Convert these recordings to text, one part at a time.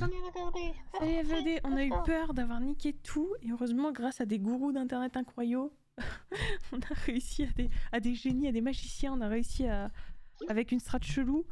Salut FED, on a eu peur d'avoir niqué tout et heureusement grâce à des gourous d'internet incroyables, on a réussi à des génies, à des magiciens, on a réussi à, avec une strat chelou,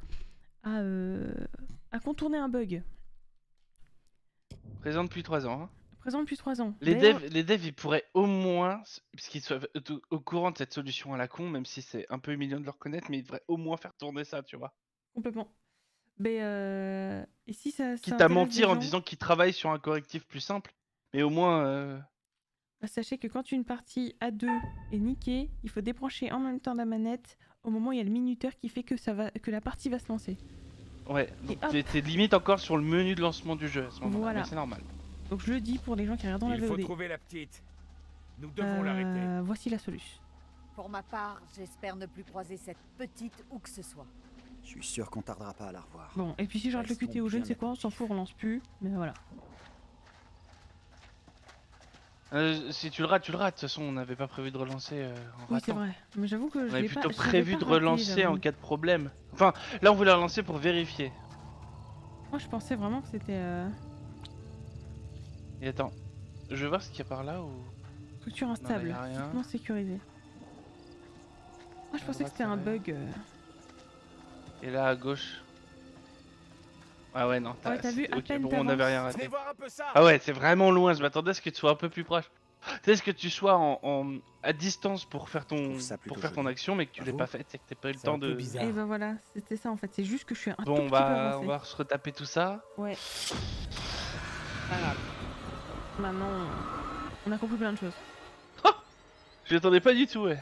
à contourner un bug. Présent depuis 3 ans. Hein. Présent depuis 3 ans. Les devs, ils pourraient au moins, puisqu'ils soient au courant de cette solution à la con, même si c'est un peu humiliant de le reconnaître, mais ils devraient au moins faire tourner ça, tu vois. Complètement. Mais et si ça Quitte à intéresse mentir des en gens, disant qu'ils travaillent sur un correctif plus simple, mais au moins... bah, sachez que quand une partie à 2 est niquée, il faut débrancher en même temps la manette au moment où il y a le minuteur qui fait que la partie va se lancer. Ouais, donc t'es limite encore sur le menu de lancement du jeu à ce moment-là, Voilà. mais c'est normal. Donc je le dis pour les gens qui regardent la VOD. Il faut trouver la petite. Nous devons l'arrêter. Voici la solution. Pour ma part, j'espère ne plus croiser cette petite où que ce soit. Je suis sûr qu'on tardera pas à la revoir. Bon, et puis si je rate le QT ou je ne sais quoi, on s'en fout, on lance plus, mais voilà. Si tu le rates, tu le rates. De toute façon, on n'avait pas prévu de relancer en ratant. Oui, c'est vrai. Mais j'avoue que je l'ai pas. On avait plutôt prévu de relancer en cas de problème. Enfin, là, on voulait relancer pour vérifier. Moi, je pensais vraiment que c'était... Et attends, je vais voir ce qu'il y a par là ou... Structure instable, non sécurisée. Moi, je pensais que c'était un bug. Et là, à gauche... Ah ouais, non, t'as vu, à peine bon, on n'avait rien raté. Voir un peu ça. Ah ouais, c'est vraiment loin, je m'attendais à ce que tu sois un peu plus proche. Tu sais, ce que tu sois à distance pour faire ton action, mais que tu l'aies pas fait, c'est que t'as pas eu le temps de... Et bah voilà, c'était ça en fait, c'est juste que je suis un tout petit peu avancé. On va se retaper tout ça. Ouais. Pas grave. Maintenant, on a compris plein de choses. Oh, je l'attendais pas du tout, ouais.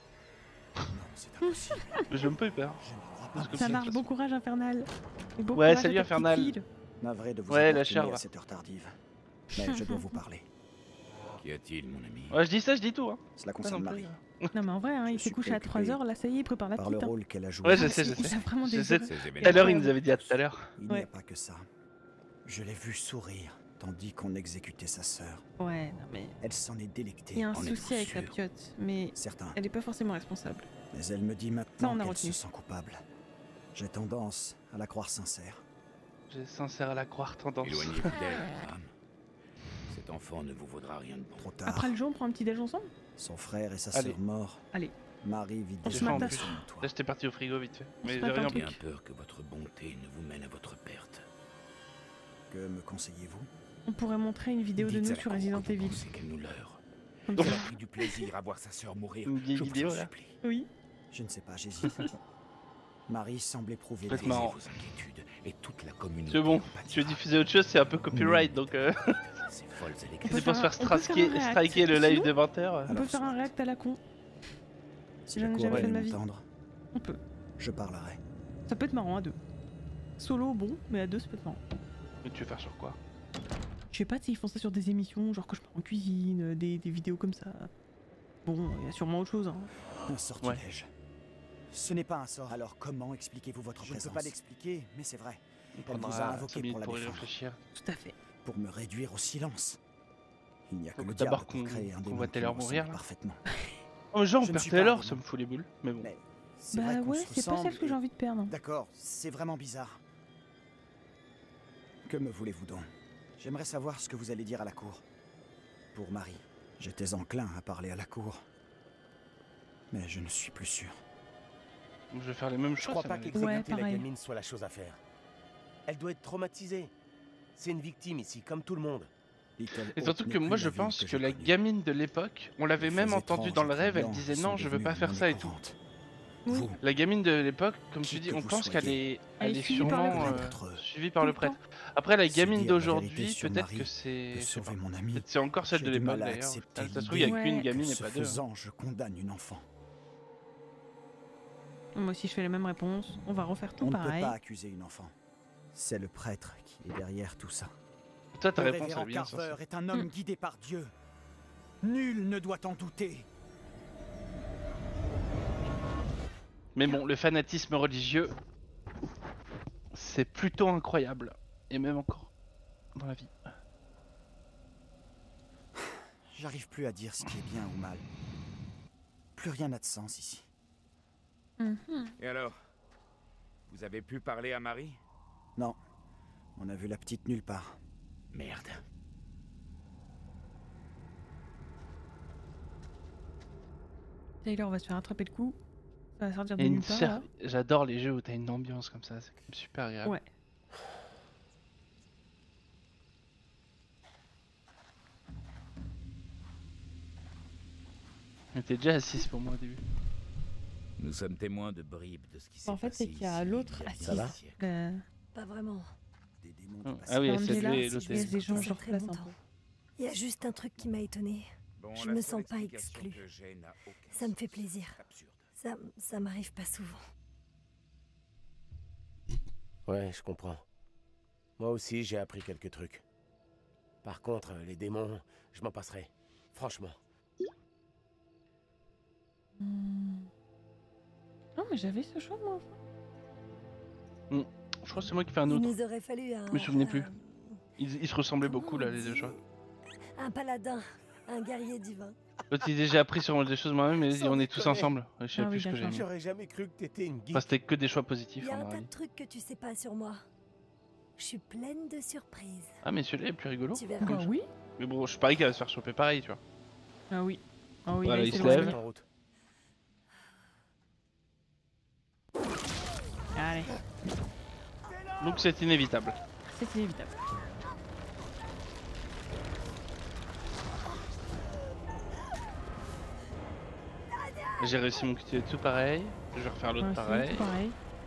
Non, c'est J'ai un peu eu peur. Ça marche, bon courage Infernal. Bon ouais, salut Infernal. Navré de vous la à cette heure tardive. Mais je dois vous parler. Qu'y a-t-il, mon ami? Ouais, je dis ça, je dis tout. Hein. Cela concerne Marie. Non mais en vrai, hein, il s'est couché à 3h, là ça y est, il prépare la petite. Par le rôle qu'elle a joué. Ouais, je sais. Il a vraiment des tout à l'heure, il nous avait dit à tout à l'heure. Il n'y a pas que ça. Je l'ai vue sourire, tandis qu'on exécutait sa sœur. Ouais, non mais... Elle s'en est délectée. Il y a un souci avec la piote, mais elle est pas forcément responsable. Mais elle me dit maintenant qu'elle se sent coupable. J'ai tendance à la croire sincère. J'ai sincère à la croire tendance. Éloignez-vous d'elle, femme. Cet enfant ne vous vaudra rien de bon. Trop tard. Après le jeu, on prend un petit déj ensemble? Son frère et sa sœur morts. Allez. Marie vit déjà sur Là, toi. j'étais parti au frigo vite fait. Mais j'ai rien bien peur que votre bonté ne vous mène à votre perte. Que me conseillez-vous? On pourrait montrer une vidéo de nous sur Resident Evil. C'est qu'elle nous leurre. Elle a pris du plaisir à voir sa sœur mourir. Une vieille vidéo là. Oui. Je ne sais pas, j'hésite. Marie semble éprouver des marrant. Vos inquiétudes et toute la communauté. C'est bon, tu veux diffuser autre chose, c'est un peu copyright donc. C'est folle, c'est pour se faire striker le live de 20h. On peut faire un react à la con. Si j'en ai jamais fait de ma vie. On peut. Je parlerai. Ça peut être marrant à deux. Solo, bon, mais à deux, ça peut être marrant. Mais tu veux faire sur quoi? Je sais pas, tu sais, ils font ça sur des émissions, genre que je pars en cuisine, des vidéos comme ça. Bon, il y a sûrement autre chose. Hein. Un sortilège. Ce n'est pas un sort. Alors comment expliquez-vous votre présence? Je ne peux pas l'expliquer, mais c'est vrai. Elle vous a invoqué pour y réfléchir. Tout à fait. Pour me réduire au silence. Il n'y a que le d'abord diable pour créer un démon voit Taylor mourir. Parfaitement. Oh, genre, on perd Taylor, ça me fout les boules. Mais bon. Bah ouais, c'est pas celle que j'ai envie de perdre. D'accord, c'est vraiment bizarre. Que me voulez-vous donc? J'aimerais savoir ce que vous allez dire à la cour. Pour Marie, j'étais enclin à parler à la cour. Mais je ne suis plus sûr. Je vais faire les mêmes choses. Je crois pas qu'exécuter la gamine soit la chose à faire. Elle doit être traumatisée. C'est une victime ici, comme tout le monde. Et surtout que moi je pense que la gamine de l'époque, on l'avait même entendu dans le rêve, elle disait non, je veux pas faire ça et tout. La gamine de l'époque, comme tu dis, on pense qu'elle est sûrement suivie par le prêtre. Après la gamine d'aujourd'hui, peut-être que c'est encore celle de l'époque d'ailleurs. Ça se trouve, il n'y a qu'une gamine et pas deux. Je condamne une enfant. Moi aussi je fais la même réponse, on va refaire tout pareil. On ne peut pas accuser une enfant. C'est le prêtre qui est derrière tout ça. Toi ta réponse est bien. Carver est un homme guidé par Dieu. Nul ne doit en douter. Mais bon, le fanatisme religieux, c'est plutôt incroyable. Et même encore dans la vie. J'arrive plus à dire ce qui est bien ou mal. Plus rien n'a de sens ici. Et alors? Vous avez pu parler à Marie? Non. On a vu la petite nulle part. Merde. Taylor, on va se faire attraper le coup. Ça va sortir de Et nulle part. Là. j'adore les jeux où t'as une ambiance comme ça, c'est quand même super agréable. Ouais. Mais t'es déjà à 6 pour moi au début. Nous sommes témoins de bribes de ce qui s'est En fait, passé c'est qu'il y a ici, l'autre il y a assise. des siècles. Pas vraiment. Des démons Oh, qui passent ah oui, Angela, c'est lui et si l'autre. je laisse des gens, Ça je fait très replace un longtemps. peu. Il y a juste un truc qui m'a étonnée. Bon, Je la me seule sens pas explication exclue. que j'ai n'a aucun Ça me sens. fait plaisir. Absurde. Ça m'arrive pas souvent. Ouais, je comprends. Moi aussi, j'ai appris quelques trucs. Par contre, les démons, je m'en passerai. Franchement. Non, mais j'avais ce choix, moi. Je crois que c'est moi qui fais un Il autre. nous aurait fallu un... Je me souvenais plus. un- Ils se ressemblaient beaucoup comment là, on les deux dit choix. Un paladin, un guerrier divin. L'autre il a déjà appris sur des choses moi-même, mais Sans on est tous déconner. ensemble. Je sais Ah plus oui, ce que j'ai d'accord. mis. J'aurais jamais cru que t'étais une geek. Enfin, c'était que des choix Il positifs y a en un tas réalité. de trucs que tu sais pas sur moi. Je suis pleine de surprises. Ah, mais celui-là est plus rigolo. Tu verras. Bah oui. Mais bon, je parie qu'elle va se faire choper pareil, tu vois. Ah oui. Ah oui, Voilà, là, il c'est se loin. lève. En route. Allez, Donc c'est inévitable. c'est inévitable. J'ai réussi mon QTE tout pareil. Je vais refaire l'autre Ouais, c'est pareil. tout pareil.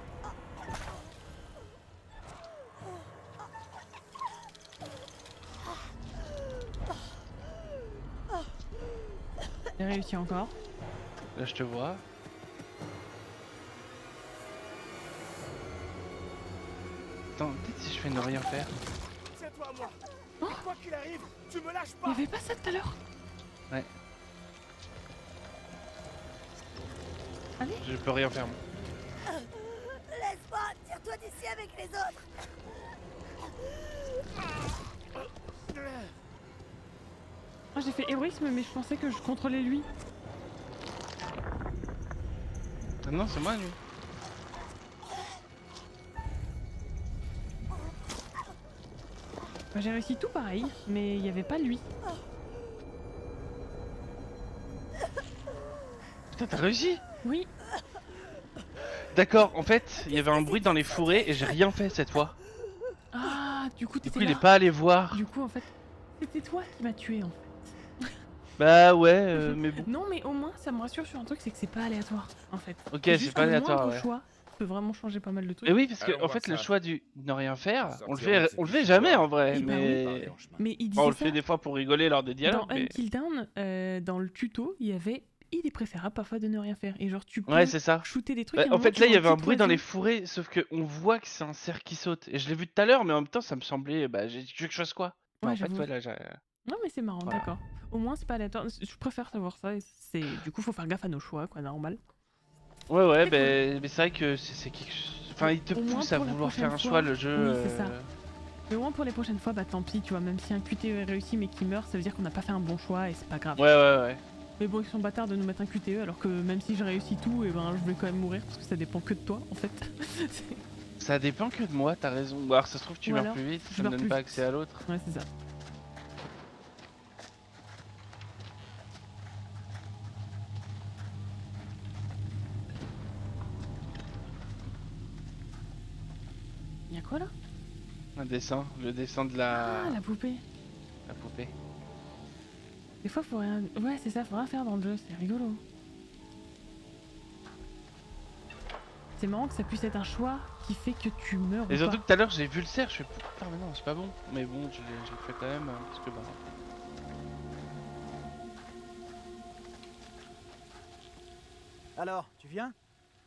J'ai réussi encore. Là, je te vois. Attends, peut-être si je fais ne rien faire. C'est toi, moi. Oh. Quoi qu'il arrive, tu me lâches Il pas. y avait pas ça tout à l'heure. Ouais. Allez. Je peux rien faire. Moi. Laisse-moi, tire-toi d'ici avec les autres. Moi j'ai fait héroïsme, mais je pensais que je contrôlais lui. Ah non, c'est moi lui. Bah, j'ai réussi tout pareil, mais il y avait pas lui. Putain, t'as réussi? Oui. D'accord, en fait, il y avait un bruit dans les fourrés et j'ai rien fait cette fois. Ah, du coup Du t'étais coup, il là. est pas allé voir. Du coup en fait, c'était toi qui m'as tué en fait. Bah ouais, mais bon. Non mais au moins ça me rassure sur un truc, c'est que c'est pas aléatoire en fait. Ok, C'est c'est juste pas le aléatoire, moindre ouais. choix peut vraiment changer pas mal de trucs. Et oui, parce que Allons en voir fait, le ça. choix du ne rien faire, on le Sortirons de fait, cette on le fait histoire. jamais en vrai, Eh ben mais Parler en chemin. Mais il Enfin, disait on le ça fait des fois pour rigoler lors des dans dialogues. Mais... Until Dawn, dans le tuto, il y avait il est préférable parfois de ne rien faire et genre tu peux Ouais, c'est ça. shooter des trucs. Bah, et à un en moment, fait, tu là, il y vois avait un petit bruit dans les oiseau. fourrés, sauf que on voit que c'est un cerf qui saute. Et je l'ai vu tout à l'heure, mais en même temps, ça me semblait. Bah, tu veux que je fasse quoi? Ouais, En fait, j'avoue. ouais, là, j'ai. Non mais c'est marrant, Voilà. d'accord. Au moins c'est pas aléatoire. Je préfère savoir ça. Et c'est du coup faut faire gaffe à nos choix, quoi, normal. Ouais, ouais, C'est mais c'est vrai que c'est quelque chose. Enfin, il te Au moins pousse à pour la vouloir faire un prochaine choix, fois. le jeu. Oui, c'est ça. Mais au moins pour les prochaines fois, bah tant pis, tu vois. Même si un QTE est réussi mais qui meurt, ça veut dire qu'on n'a pas fait un bon choix et c'est pas grave. Ouais, ouais, ouais. Mais bon, ils sont bâtards de nous mettre un QTE alors que même si je réussis tout, et ben je vais quand même mourir parce que ça dépend que de toi en fait. Ça dépend que de moi, t'as raison. Ou alors, ça se trouve, tu Ou meurs alors, plus vite, je ça me meurs donne plus pas vite. accès à l'autre. Ouais, c'est ça. Y'a quoi là? Un dessin, le dessin de Ah, la poupée. la poupée. Des fois, faut rien. Ouais, c'est ça, faut rien faire dans le jeu, c'est rigolo. C'est marrant que ça puisse être un choix qui fait que tu meurs Et ou surtout pas. que tout à l'heure, j'ai vu le cerf, je fais putain, mais non, c'est pas bon. Mais bon, je l'ai fait quand même, parce que bah. Alors, tu viens?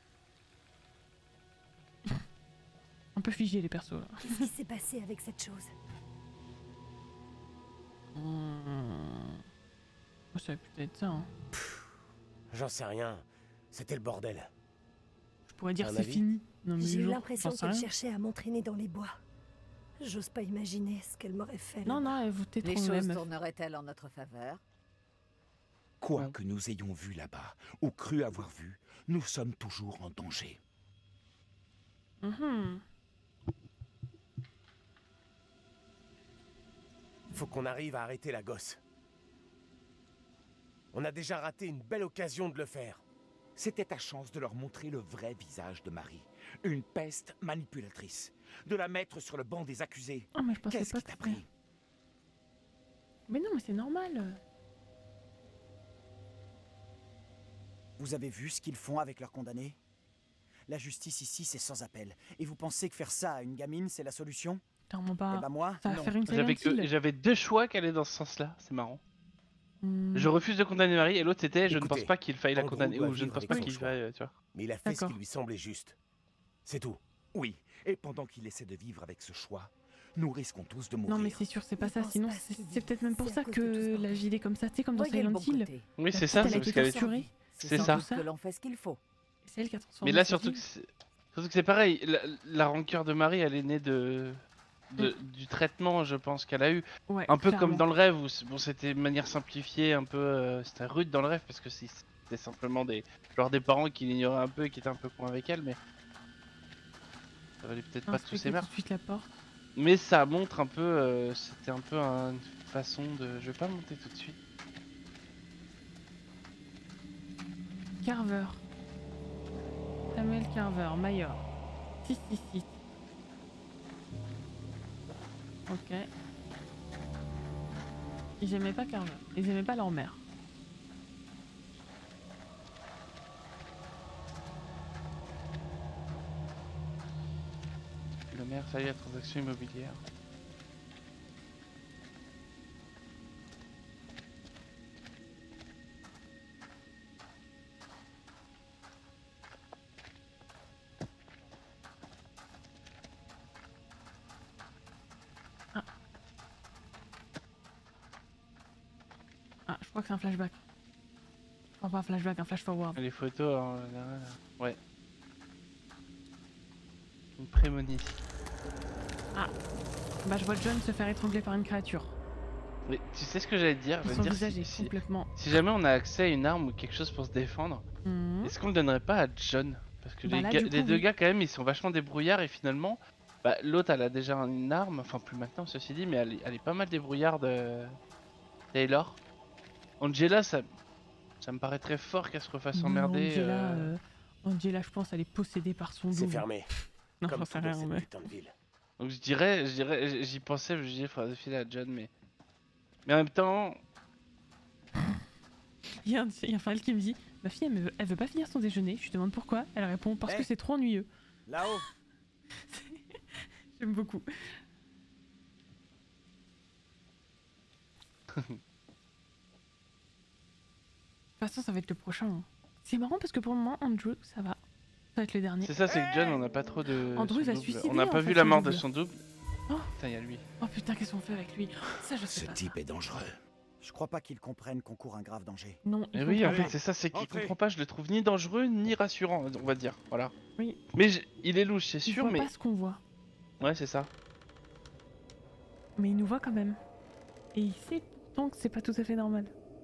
Un peu figé les persos là. Qu'est-ce qui s'est passé avec cette chose? Oh, ça aurait pu être ça. Hein. J'en sais rien. C'était le bordel. Je pourrais dire Un c'est avis? fini. Non, mais J'ai eu genre, l'impression j'en sais qu'elle rien. cherchait à m'entraîner dans les bois. J'ose pas imaginer ce qu'elle m'aurait fait. Non, là-bas. non, vous t'es Les trop choses meuf. tourneraient-elles en notre faveur? Quoi Ouais. que nous ayons vu là-bas, ou cru avoir vu, nous sommes toujours en danger. Mhm. Faut qu'on arrive à arrêter la gosse. On a déjà raté une belle occasion de le faire. C'était ta chance de leur montrer le vrai visage de Marie. Une peste manipulatrice. De la mettre sur le banc des accusés. Ah, mais je pensais Qu'est-ce pas qui t'a que pris? Mais non, mais c'est normal. Vous avez vu ce qu'ils font avec leurs condamnés? La justice ici, c'est sans appel. Et vous pensez que faire ça à une gamine, c'est la solution? Clairement Eh pas. ben moi, Ça va non. faire une Silent Hill. J'avais deux choix qui allaient dans ce sens-là, c'est marrant. Hmm. Je refuse de condamner Marie et l'autre c'était je ne Écoutez, pense pas qu'il faille la Andrew condamner doit ou je ne vivre pense avec pas son qu'il choix. faille, tu vois. Mais il a fait ce qui D'accord. lui semblait juste. C'est tout. Oui, et pendant qu'il essaie de vivre avec ce choix, nous risquons tous de mourir. Non, mais c'est sûr, c'est pas Je ça. pense Sinon, pas c'est qu'il c'est peut-être même pour c'est à ça cause de tout que ça. la ville est comme ça, tu sais, comme dans Voyez le Silent bon Hill. côté. Oui, c'est La ça, petite, c'est elle a parce été qu'elle est... torturée. C'est sans ça. doute que l'on fait ce qu'il faut. C'est elle qui a transformé. Mais là sa surtout ville. que c'est pareil, la rancœur de Marie elle est née du traitement je pense qu'elle a eu. Ouais, Un peu clairement. comme dans le rêve où bon, c'était de manière simplifiée, un peu c'était rude dans le rêve parce que c'était simplement des parents qui l'ignoraient un peu et qui étaient un peu cons avec elle, mais ça valait peut-être pas tous Inspecter ses tout meurtres. de suite la porte. Mais ça montre un peu, c'était un peu une façon de... Je vais pas monter tout de suite. Carver. Samuel Carver, Mayor. 666. Ok. Ils aimaient pas Carver. Ils aimaient pas leur mère. Le maire salue la transaction immobilière. Ah, je crois que c'est un flashback. Enfin, pas un flashback, un flash forward. Les photos, là. Ouais. Une prémonition. Bah, je vois John se faire étrangler par une créature. Mais tu sais ce que j'allais te dire? Je veux Son dire, visage est si complètement. jamais on a accès à une arme ou quelque chose pour se défendre, Mhm. est-ce qu'on le donnerait pas à John? Parce que Bah les, là, gars- du coup, les deux oui. gars quand même ils sont vachement débrouillards et finalement bah, l'autre elle a déjà une arme, enfin plus maintenant ceci dit, mais elle est pas mal débrouillarde Taylor. Angela ça me paraît très fort qu'elle se refasse emmerder. Angela, je pense, elle est possédée par son C'est double. fermé. Non, Comme j'en tout sais dans rien, cette mais. putain de ville. Donc j'y pensais, je me disais faudrait filer à John mais en même temps, Il y a un fan qui me dit ma fille, elle veut pas finir son déjeuner. Je lui demande pourquoi. Elle répond parce que c'est trop ennuyeux. Là-haut. J'aime beaucoup. De toute façon, ça va être le prochain. Hein. C'est marrant parce que pour le moment, Andrew, ça va. Ça va être le dernier. c'est ça, c'est que John on n'a pas trop de. Andrew, son il va double. suicider, On n'a en pas fait, vu la son mort de double. son double. Oh. Putain, il y a lui. Oh putain, qu'est-ce qu'on fait avec lui? Ça, je sais Ce pas. type est dangereux. Je crois pas qu'ils comprennent qu'on court un grave danger. Non, Et il oui, en comprend fait, pas. c'est ça, c'est qu'il Entrez. comprend pas, je le trouve ni dangereux ni rassurant, on va dire, voilà. Oui. Mais il est louche, c'est Il sûr, voit mais... pas ce qu'on voit. Ouais, c'est ça. Mais il nous voit quand même. Et il sait donc que c'est pas tout à fait normal.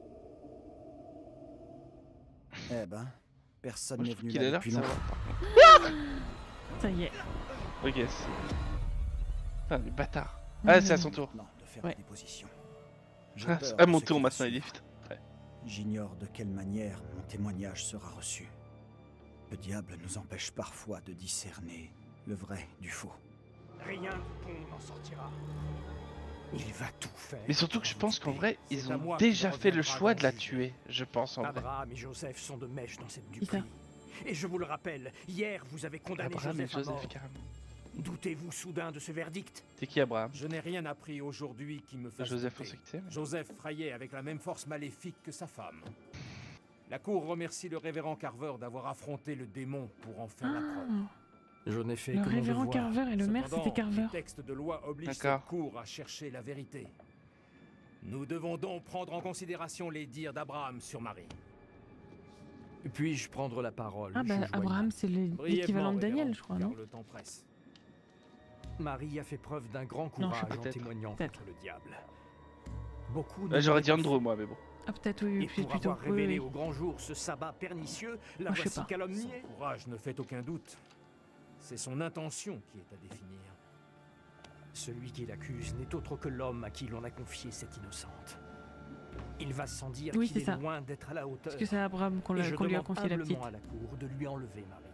Eh ben, personne Moi, je n'est trouve venu qu'il là a l'air depuis de longtemps. savoir. Ça y est. Ok, c'est... Putain, les bâtards. Ah, c'est à son tour. Non, de faire Ouais. la déposition. J'ai Ah, peur c'est à de mon ce tour qui va maintenant, il est suivre. vite. J'ignore de quelle manière mon témoignage sera reçu. Le diable nous empêche parfois de discerner le vrai du faux. Rien de bon n'en sortira. Il va tout faire. Mais surtout que je pense qu'en vrai, ils C'est à ont moi déjà qu'il fait le reviendra choix d'en de la juger. tuer, je pense en vrai. Abraham et Joseph sont de mèche dans cette Qui duperie. ça? Et je vous le rappelle, hier vous avez condamné Abraham et Joseph à mort. Joseph, carrément. Doutez-vous soudain de ce verdict? C'est qui Abraham? Je n'ai rien appris aujourd'hui qui me fasse Joseph, on douter. sait qui c'est. mais- Joseph fraillait avec la même force maléfique que sa femme. La cour remercie le révérend Carver d'avoir affronté le démon pour en faire la preuve. Ah, Je n'ai fait le révérend Carver et le maire, Cependant, c'était Carver. le texte de loi oblige D'accord. cette cour à chercher la vérité. Nous devons donc prendre en considération les dires d'Abraham sur Marie. Puis-je prendre la parole? Ah bah juge Wayne? Abraham, c'est l'équivalent de Daniel, je crois, car non? le temps presse. Marie a fait preuve d'un grand Non, je sais courage pas. en Peut-être. témoignant Peut-être. contre le diable. Beaucoup Là, j'aurais dit n'auraient pas Andrew, moi, mais bon. Ah peut-être oui, Et puis pour plutôt. avoir Oui, révélé oui. au grand jour ce sabbat pernicieux, la Moi, je sais voici pas. calomniée. Son courage ne fait aucun doute. C'est son intention qui est à définir. Celui qui l'accuse n'est autre que l'homme à qui l'on a confié cette innocente. Il va sans dire Oui, qu'il c'est ça. est loin d'être à la hauteur. Parce que c'est Abraham qu'on Et je lui a demande confié la petite. humblement à la cour de lui enlever Marie.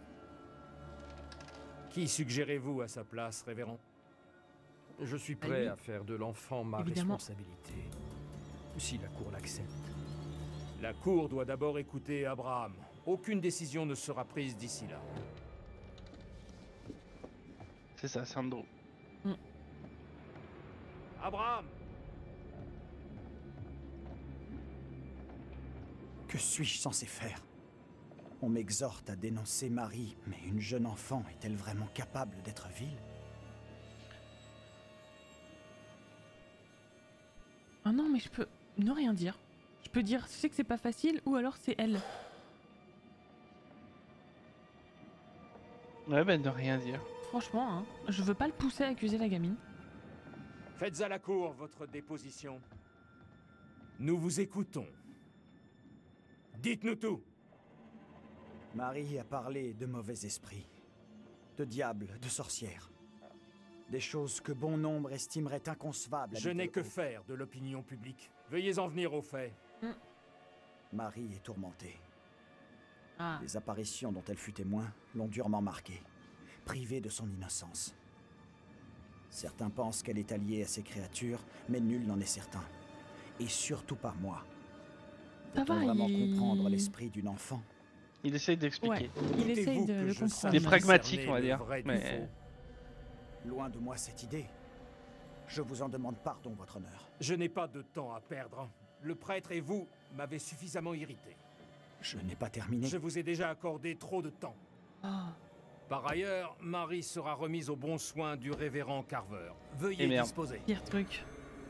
Qui suggérez-vous à sa place, révérend? Je suis prêt à faire de l'enfant ma Évidemment. responsabilité, si la cour l'accepte. La cour doit d'abord écouter Abraham. Aucune décision ne sera prise d'ici là. C'est ça, Sandro. Abraham! Que suis-je censé faire? On m'exhorte à dénoncer Marie, mais une jeune enfant est-elle vraiment capable d'être vile? Ah non, mais je peux ne rien dire. Je peux dire, je sais que c'est pas facile, ou alors c'est elle. Ouais, bah, de rien dire. Franchement, hein, je veux pas le pousser à accuser la gamine. Faites à la cour votre déposition. Nous vous écoutons. Dites-nous tout. Marie a parlé de mauvais esprits, de diables, de sorcières. Des choses que bon nombre estimeraient inconcevables. Je n'ai que faire de l'opinion publique. Veuillez en venir aux faits. Marie est tourmentée. Ah. Les apparitions dont elle fut témoin l'ont durement marquée, privée de son innocence. Certains pensent qu'elle est alliée à ces créatures, mais nul n'en est certain. Et surtout pas moi. Ça Peut-on va, vraiment il... comprendre l'esprit d'une enfant? Il essaye d'expliquer. Ouais, il essaye de le comprendre. Il est pragmatique, on va dire. vrai du Mais... faux. Loin de moi cette idée. Je vous en demande pardon, votre honneur. Je n'ai pas de temps à perdre. Le prêtre et vous m'avez suffisamment irrité. Je n'ai pas terminé. Je vous ai déjà accordé trop de temps. Ah. Par ailleurs, Marie sera remise aux bons soins du révérend Carver. Et Veuillez merde. disposer. Pire truc.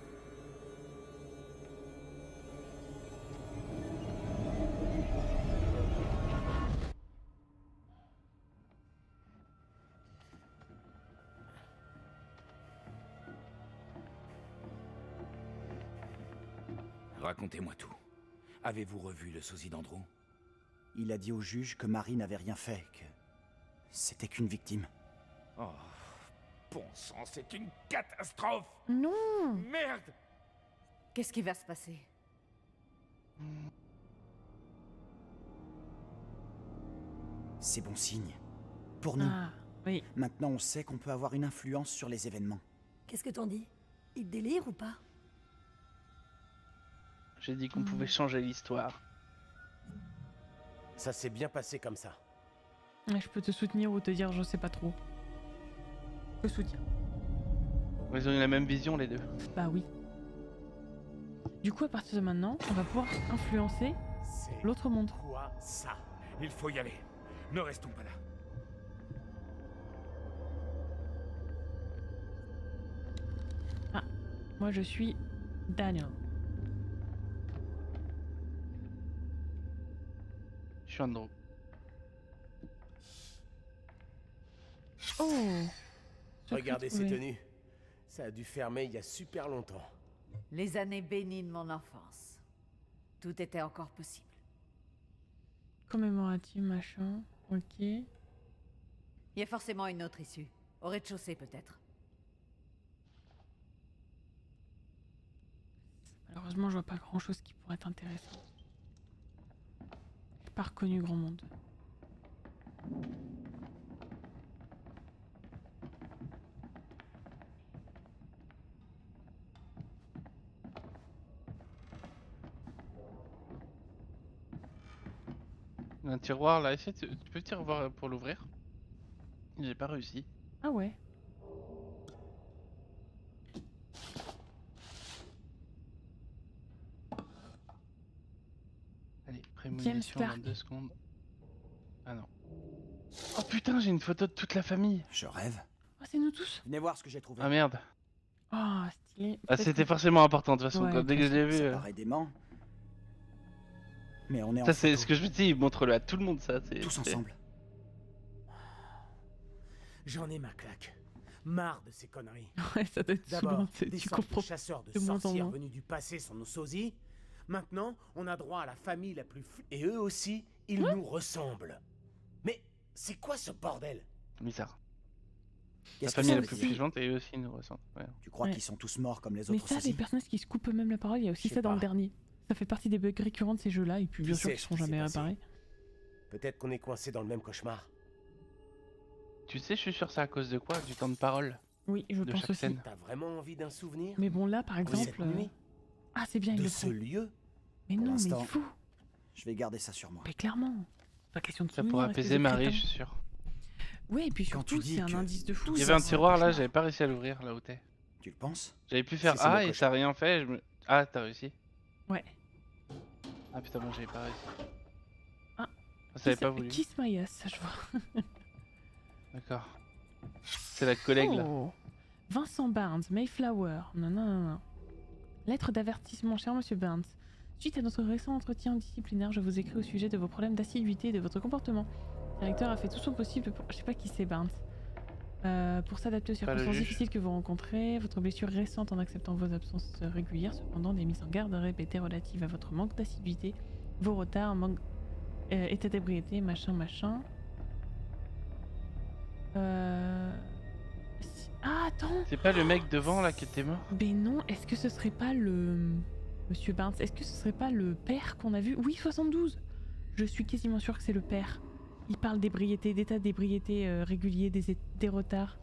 Racontez-moi tout. Avez-vous revu le sosie d'Andrew? Il a dit au juge que Marie n'avait rien fait, que c'était qu'une victime. Oh, bon sang, c'est une catastrophe! Non! Merde! Qu'est-ce qui va se passer? C'est bon signe. Pour nous. Ah, oui. Maintenant, on sait qu'on peut avoir une influence sur les événements. Qu'est-ce que t'en dis? Il délire ou pas? J'ai dit qu'on pouvait changer l'histoire. Ça s'est bien passé comme ça. Ouais, je peux te soutenir ou te dire je sais pas trop. Je te soutiens. Ils ont eu la même vision, les deux. Bah oui. Du coup, à partir de maintenant, on va pouvoir influencer C'est l'autre monde. quoi ça? Il faut y aller. Ne restons pas là. Ah, moi je suis Daniel. Je suis Andrew. Oh! Regardez ces Oui. tenues. Ça a dû fermer il y a super longtemps. Les années bénies de mon enfance. Tout était encore possible. Commémoratif, machin. Ok. Il y a forcément une autre issue. Au rez-de-chaussée, peut-être. Malheureusement, je vois pas grand chose qui pourrait être intéressant. J'ai pas reconnu grand monde. Un tiroir là, essaye tu peux le tiroir pour l'ouvrir? J'ai pas réussi. Ah ouais. Allez, prémonition dans Clark. 2 secondes. Ah non. Oh putain, j'ai une photo de toute la famille. Je rêve. Oh, c'est nous tous. Venez voir ce que j'ai trouvé. Ah merde. Oh, stylé. Ah, c'était forcément important de toute façon. Ouais, Quand, dès que je l'ai vu. Ça paraît dément. Mais on est Ça, en c'est photo, ce que je me dis. Montre-le à tout le monde, ça. tous ensemble. J'en ai ma claque. Marre de ces conneries. Ouais, ça doit être D'abord, saoulant. des Tu sortes de comprends chasseurs de de moins en sorcières moins. venus du passé sont nos sosies. Maintenant, on a droit à la famille la plus et eux aussi, ils nous ressemblent. Mais c'est quoi ce bordel? Bizarre. La famille la plus vivante est aussi innocente. Ouais. Tu crois qu'ils sont tous morts comme les autres? Mais ça, les personnages qui se coupent eux-mêmes la parole, il y a aussi ça dans le dernier. Ça fait partie des bugs récurrents de ces jeux-là, et puis bien sûr qu'ils seront jamais réparés. Peut-être qu'on est coincé dans le même cauchemar. Tu sais, je suis sûr, c'est à cause de quoi? Du temps de parole. Oui, je pense aussi. T'as vraiment envie d'un souvenir? Mais bon, là, par exemple... Ah, c'est bien, il le ce lieu. Mais non, mais il faut. Je vais garder ça sur moi. Mais clairement. Pas question de ça pourrait apaiser Marie, je suis sûr. Ouais, et puis surtout, c'est un indice de fou. Il y avait un tiroir là, j'avais pas réussi à l'ouvrir là où t'es. Tu le penses? J'avais pu faire A et t'as rien fait. Ah, t'as réussi? Ouais. Ah putain, moi j'avais pas réussi. Ah, ça avait pas voulu. Kiss my ass, ça je vois. D'accord. C'est la collègue là. Vincent Barnes, Mayflower. Non. Lettre d'avertissement, cher monsieur Barnes. Suite à notre récent entretien disciplinaire, je vous écris au sujet de vos problèmes d'assiduité et de votre comportement. Le directeur a fait tout son possible pour... Je sais pas qui c'est Barnes. Pour s'adapter aux circonstances difficiles que vous rencontrez, votre blessure récente en acceptant vos absences régulières, cependant des mises en garde répétées relatives à votre manque d'assiduité, vos retards, état d'ébriété, machin. Ah, attends! C'est pas le mec devant là qui était mort? Mais non, est-ce que ce serait pas le... Monsieur Barnes, est-ce que ce serait pas le père qu'on a vu? Oui, 72! Je suis quasiment sûre que c'est le père. Il parle d'ébriété, d'état d'ébriété régulier, des retards.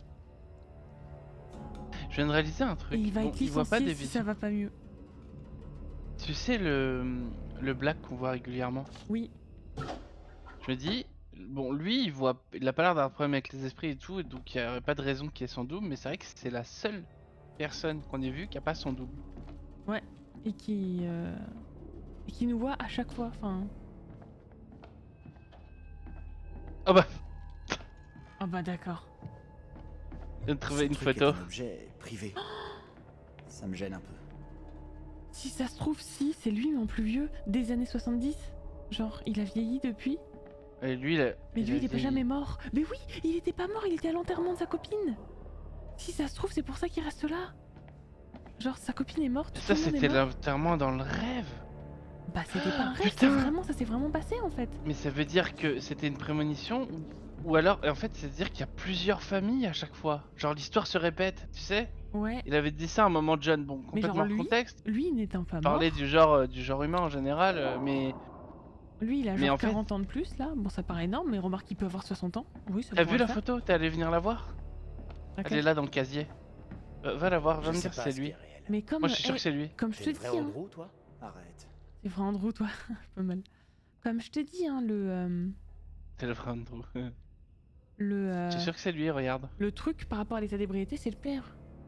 Je viens de réaliser un truc. Et il va être licencié si ça va pas mieux. Tu sais le black qu'on voit régulièrement? Oui. Je me dis, bon lui il a pas l'air d'avoir un problème avec les esprits et tout, et donc il n'y aurait pas de raison qu'il y ait son double, mais c'est vrai que c'est la seule personne qu'on ait vue qui a pas son double. Ouais, et qui nous voit à chaque fois, enfin... Oh bah. Oh bah d'accord. Je viens de trouver une photo. Un objet privé. Ça me gêne un peu. Si ça se trouve, si, c'est lui mais en plus vieux, des années 70. Genre, il a vieilli depuis. Et lui, mais lui, il est pas jamais mort. Mais oui, il était pas mort, il était à l'enterrement de sa copine. Si ça se trouve, c'est pour ça qu'il reste là. Genre, sa copine est morte. Ça, c'était l'enterrement dans le rêve. Bah, c'était pas un rêve, ça s'est vraiment passé en fait. Mais ça veut dire que c'était une prémonition ou alors, en fait, c'est dire qu'il y a plusieurs familles à chaque fois. Genre, l'histoire se répète, tu sais? Ouais. Il avait dit ça à un moment, John. Bon, complètement hors contexte. Lui, n'étant pas mort. Parler du genre humain en général, mais. Lui, il a genre 40 ans de plus là. Bon, ça paraît énorme, mais remarque qu'il peut avoir 60 ans. Oui, ça. T'as vu la photo? T'es allé venir la voir? Elle est là dans le casier. Va la voir, va me dire si c'est lui. Mais comme. Moi, je suis sûr que c'est lui. Comme je te dis. C'est vrai Andrew, toi? Arrête. C'est vrai Andrew, toi. Pas mal. Comme je te dis, hein, le. C'est le vrai Andrew. Je suis sûr que c'est lui, regarde. Le truc par rapport à l'état d'ébriété, c'est le père.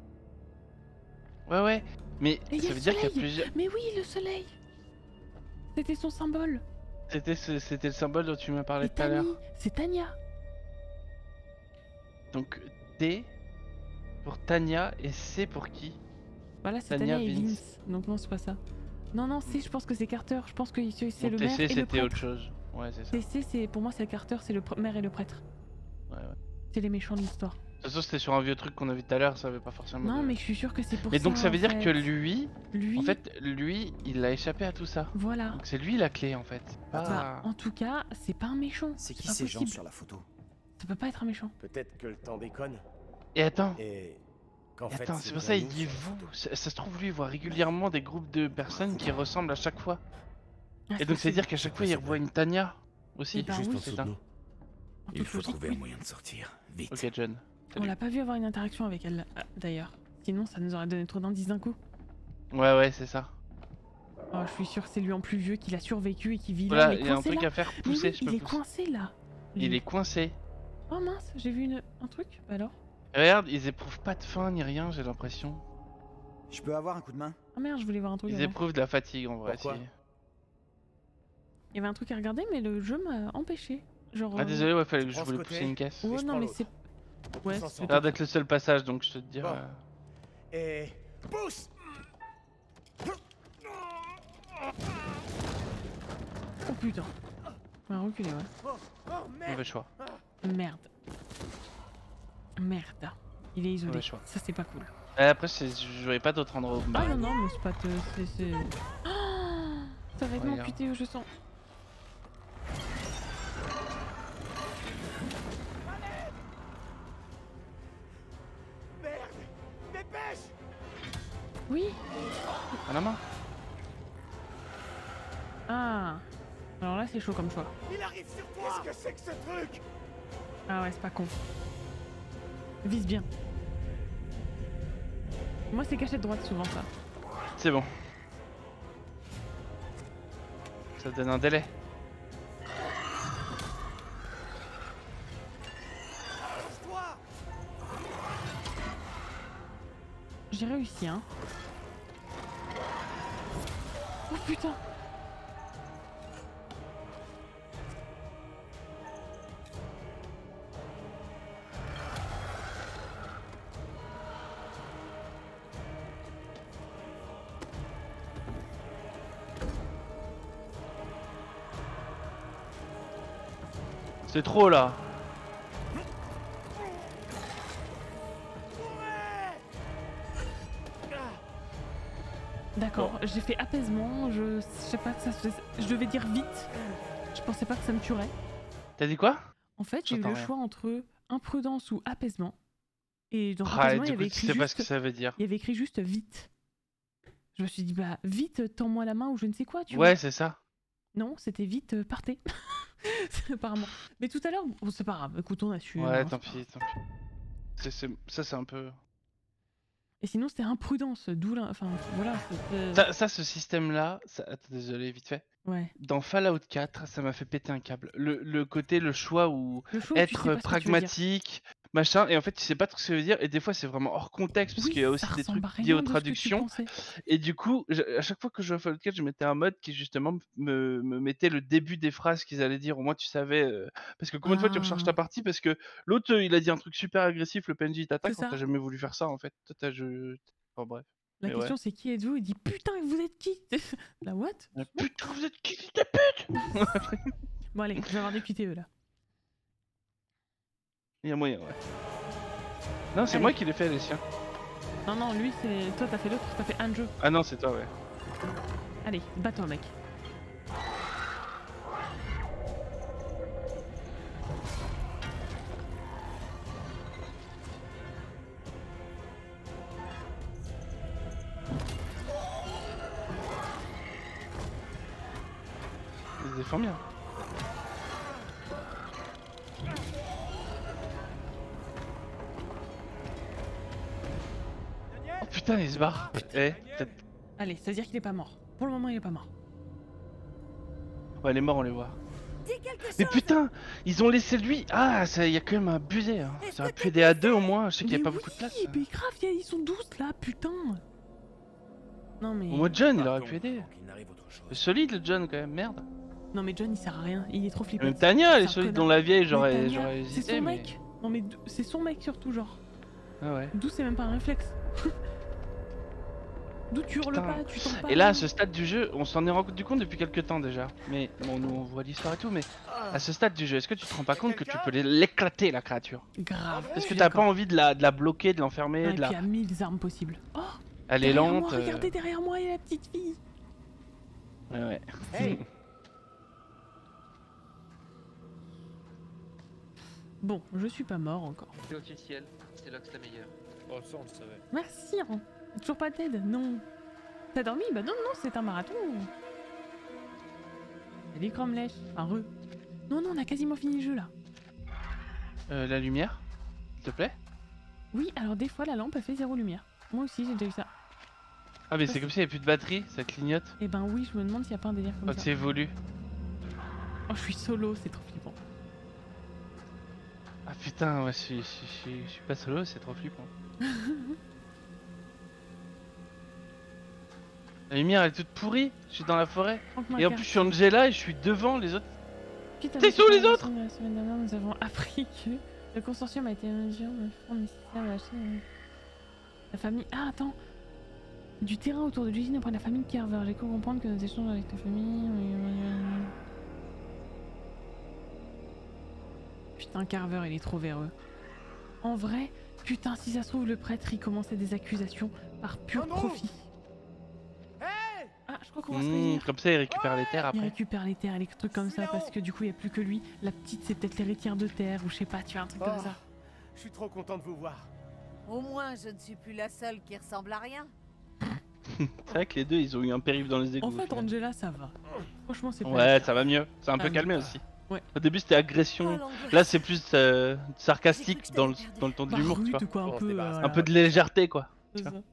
Ouais, mais ça veut dire qu'il y a plusieurs. Mais oui, le soleil. C'était son symbole. C'était le symbole dont tu m'as parlé tout à l'heure. C'est Tanya. Donc T pour Tanya et C pour qui? Voilà, c'est Tanya et Vince. Donc non, c'est pas ça. Non, C, je pense que c'est Carter. Je pense que c'est le maire et le prêtre. c'était autre chose. Ouais, c'est ça. TC, pour moi, c'est Carter, c'est le maire et le prêtre. Ouais. C'est les méchants de l'histoire. De toute façon, c'était sur un vieux truc qu'on a vu tout à l'heure, ça avait pas forcément. Non, mais je suis sûr que c'est pour ça. Mais donc ça veut dire que lui, en fait, il a échappé à tout ça. Voilà. Donc c'est lui la clé en fait. En tout cas, c'est pas un méchant. C'est qui ces gens sur la photo? Ça peut pas être un méchant. Peut-être que le temps déconne. Et attends. Attends, c'est pour ça il dit vous. Ça se trouve lui il voit régulièrement des groupes de personnes qui ressemblent à chaque fois. Et donc c'est dire qu'à chaque fois il revoit une Tanya aussi. Juste en dessous de nous. Il faut trouver un moyen de sortir. Vite. Ok, John. On l'a pas vu avoir une interaction avec elle, d'ailleurs. Sinon, ça nous aurait donné trop d'indices d'un coup. Ouais, c'est ça. Oh, je suis sûr que c'est lui en plus vieux qui l'a survécu et qui vit là. Voilà, il y a un truc à faire pousser. Il est coincé là. Il est coincé. Oh mince, j'ai vu un truc. Bah alors. Regarde, ils éprouvent pas de faim ni rien, j'ai l'impression. Je peux avoir un coup de main? Ah merde, je voulais voir un truc. Ils éprouvent de la fatigue en vrai. Pourquoi? Il y avait un truc à regarder, mais le jeu m'a empêché. Genre. Ah désolé, ouais, fallait que je voulais pousser une caisse. Ouais, non, mais c'est. Ouais, ça a l'air d'être le seul passage, donc je te dis. Et pousse. Oh putain. On va reculer, ouais. Mauvais choix. Merde. Il est isolé. Mauvais choix. Ça, c'est pas cool. Après, je voyais pas d'autres endroits où. Ah non, mais c'est pas. C'est. Oh, ça va être amputé, je sens. Oui. À la main. Ah. Alors là, c'est chaud comme choix. Il arrive sur toi. Qu'est-ce que c'est que ce truc? Ah ouais, c'est pas con. Vise bien. Moi, c'est cachette droite souvent ça. C'est bon. Ça donne un délai. J'ai réussi, hein. Oh putain. C'est trop là. D'accord, j'ai fait apaisement, je sais pas que ça se... Je devais dire vite. Je pensais pas que ça me tuerait. T'as dit quoi? En fait, j'ai eu le choix entre imprudence ou apaisement. Et dans Ah, apaisement, du coup, tu sais pas ce que ça veut dire. Il y avait écrit juste vite. Je me suis dit, bah vite, tends-moi la main ou je ne sais quoi, tu vois. Ouais, c'est ça. Non, c'était vite, partez. Apparemment. Mais tout à l'heure, bon, c'est pas grave, écoute, on a su. Ouais, tant pis, tant pis. Ça, c'est un peu... Et sinon, c'était imprudence, d'où la... Enfin, voilà. Ça, ce système-là... Attends, désolé, vite fait. Ouais. Dans Fallout 4, ça m'a fait péter un câble. Le côté, le choix où tu être sais pas pragmatique, machin, et en fait tu sais pas trop ce que ça veut dire, et des fois c'est vraiment hors contexte, parce qu'il y a aussi des trucs liés aux traductions. Et du coup, à chaque fois que je jouais à Fallout 4, je mettais un mode qui justement me mettait le début des phrases qu'ils allaient dire, au moins tu savais... Parce que combien de fois tu recharges ta partie, parce que l'autre il a dit un truc super agressif, le PNJ t'attaque quand t'as jamais voulu faire ça en fait. Enfin bref. La Mais question c'est qui êtes-vous? Il dit putain, vous êtes qui? La what? Putain, vous êtes qui, fils de pute? Bon allez, je vais avoir des QTE là. Il y a moyen, ouais. Non, c'est moi qui l'ai fait, les siens. Non, non, lui c'est... Toi t'as fait l'autre, t'as fait un jeu. Ah non, c'est toi, ouais. Allez, bats-toi mec. Il se défend bien. Oh putain, il se barre. Allez, c'est-à-dire qu'il est pas mort. Pour le moment, il est pas mort. Ouais, les morts, on les voit. Mais putain, ils ont laissé lui. Ah, ça, y a quand même abusé. Hein. Ça aurait pu aider à deux au moins. Je sais qu'il y a pas beaucoup de place. Mais grave, ils sont 12 là, putain. Non mais. Au moins, John, il aurait pu aider. C'est solide le John quand même, merde. Non mais John il sert à rien, il est trop flippant. Même Tania, elle est solide dans la vieille, j'aurais hésité. C'est son mec. Non mais c'est son mec surtout, genre. Ah ouais. D'où c'est même pas un réflexe. D'où tu hurles pas, tu t'en pas. Et là, à ce stade du jeu, on s'en est rendu compte depuis quelques temps déjà. Mais bon, nous on voit l'histoire et tout, mais à ce stade du jeu, est-ce que tu te rends pas compte que tu peux l'éclater la créature? Grave. Est-ce que t'as pas envie de la bloquer, de l'enfermer, de la... Il y a 1000 armes possibles. Oh, elle est lente. Moi, regardez derrière moi, il y a la petite fille. Ouais, ouais. Hey. Bon, je suis pas mort encore. C'est officiel, c'est Lox la meilleure. Oh, ça on le savait. Merci, hein. Toujours pas Ted, non. T'as dormi? Bah non, non, c'est un marathon. Salut Cromlech. Enfin, Non, non, on a quasiment fini le jeu là. La lumière, s'il te plaît? Oui, alors des fois la lampe elle fait 0 lumière. Moi aussi j'ai déjà eu ça. Ah mais c'est comme s'il n'y avait plus de batterie, ça clignote. Eh ben oui, je me demande s'il n'y a pas un délire comme ça. Quand c'est évolue. Oh, je suis solo, c'est trop flippant. Ah putain, ouais, je suis pas solo, c'est trop flippant. La lumière elle est toute pourrie, je suis dans la forêt. Et en plus je suis Angela et je suis devant les autres. T'es où les autres? La semaine dernière nous avons appris que le consortium a été mesure de fonds nécessaires à acheter la famille... Ah attends. Du terrain autour de l'usine auprès de la famille Carver. J'ai cru comprendre que nos échanges avec ta famille... Putain, Carver, il est trop véreux. En vrai, putain, si ça se trouve, le prêtre, il commençait des accusations par pur profit. Ah, je crois qu'on va se réunir. Comme ça, il récupère les terres après. Il récupère les terres et les trucs comme ça, parce que du coup, il n'y a plus que lui. La petite, c'est peut-être l'héritière de terre, ou je sais pas, tu vois, un truc comme ça. Je suis trop content de vous voir. Au moins, je ne suis plus la seule qui ressemble à rien. C'est vrai que les deux, ils ont eu un périph' dans les égouts. En fait, Angela, ça va. Franchement, c'est pas. Ouais, ça va mieux. C'est un peu calmé aussi. Ouais. Au début, c'était agression. Là, c'est plus sarcastique dans le ton de l'humour, tu vois. Quoi, un peu de légèreté, quoi. C'est ça.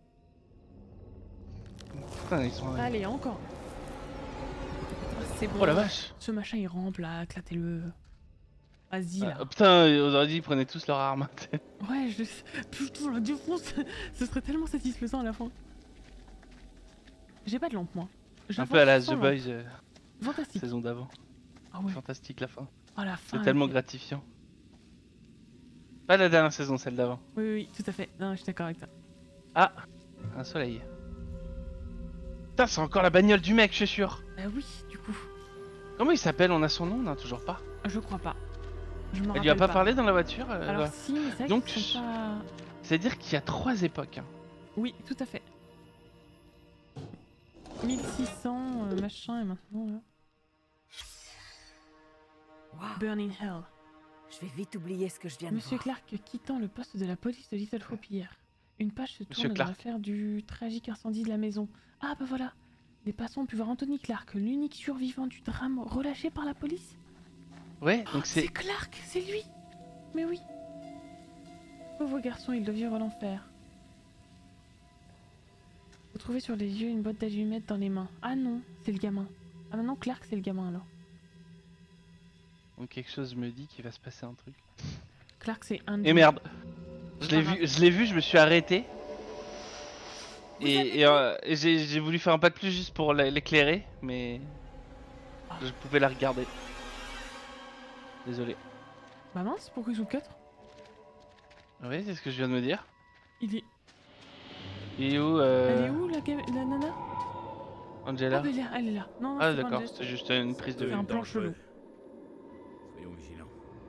Putain, ils sont... Allez, encore. C'est bon. Oh la vache. Ce machin, il rampe là, éclatez-le. Vas-y là. Putain, on aurait dit qu'ils prenaient tous leurs armes. Ouais, putain, la défonce. Ce serait tellement satisfaisant à la fin. J'ai pas de lampe, moi. Un peu à la The Boys, fantastique. Saison d'avant. Ah ouais. Fantastique la fin. Oh, la fin. C'est tellement gratifiant. Pas la dernière saison, celle d'avant. Oui, tout à fait. Non, je suis d'accord avec toi. Ah, un soleil. Putain, c'est encore la bagnole du mec, je suis sûr. Bah oui, du coup. Comment il s'appelle? On a son nom? Non, toujours pas. Je crois pas. Elle lui a pas parlé dans la voiture? Alors si, mais c'est vrai donc, qu'ils sont pas... c'est-à-dire qu'il y a 3 époques. Hein. Oui, tout à fait. 1600, machin, et maintenant là. Wow. Burning Hell. Je vais vite oublier ce que je viens de Monsieur voir. Clark quittant le poste de la police de Little Hope hier. Une page se tourne dans l'affaire du tragique incendie de la maison. Ah bah voilà. Les passants ont pu voir Anthony Clark, l'unique survivant du drame, relâché par la police. Ouais, donc c'est... C'est Clark, c'est lui. Mais oui. Pauvre garçon, il doit vivre l'enfer. Vous trouvez sur les yeux une boîte d'allumettes dans les mains. Ah non, c'est le gamin. Ah maintenant Clark, c'est le gamin alors. Donc quelque chose me dit qu'il va se passer un truc. Clark, c'est un... Et merde. Je l'ai vu, je me suis arrêté. Et j'ai voulu faire un pas de plus juste pour l'éclairer, mais... Je pouvais la regarder. Désolé. Bah mince, pourquoi ils sont 4? Oui, c'est ce que je viens de me dire. Il est... Il est où Elle est où la nana? Angela. Ah, elle est là. Non, ah d'accord, c'est juste une prise de vue. C'est un plan chelou. Soyons vigilants.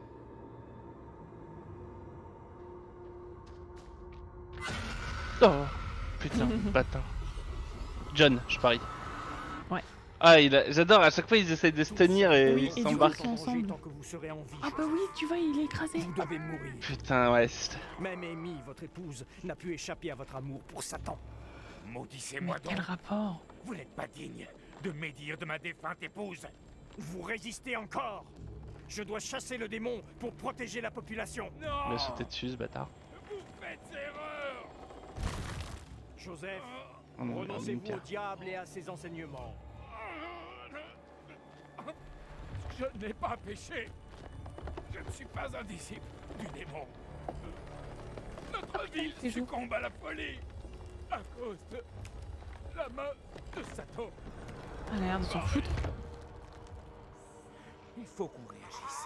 Oh putain, bâtard. John, je parie. Ouais. Ah, j'adore, à chaque fois ils essayent de se tenir et oui, ils s'embarquent. Ensemble. Ah bah oui, tu vois, il est écrasé. Vous devez mourir. Putain, ouais. Même Amy, votre épouse, n'a pu échapper à votre amour pour Satan. Maudissez-moi donc. Quel rapport? Vous n'êtes pas digne de médire de ma défunte épouse. Vous résistez encore. Je dois chasser le démon pour protéger la population. Il m'a sauté dessus, ce bâtard. Vous faites erreur. Joseph, Oh non, renoncez-vous au diable et à ses enseignements. Je n'ai pas péché. Je ne suis pas un disciple du démon. Notre ville succombe à la folie à cause de la main de Satan. Elle a l'air de s'en foutre. Il faut qu'on réagisse.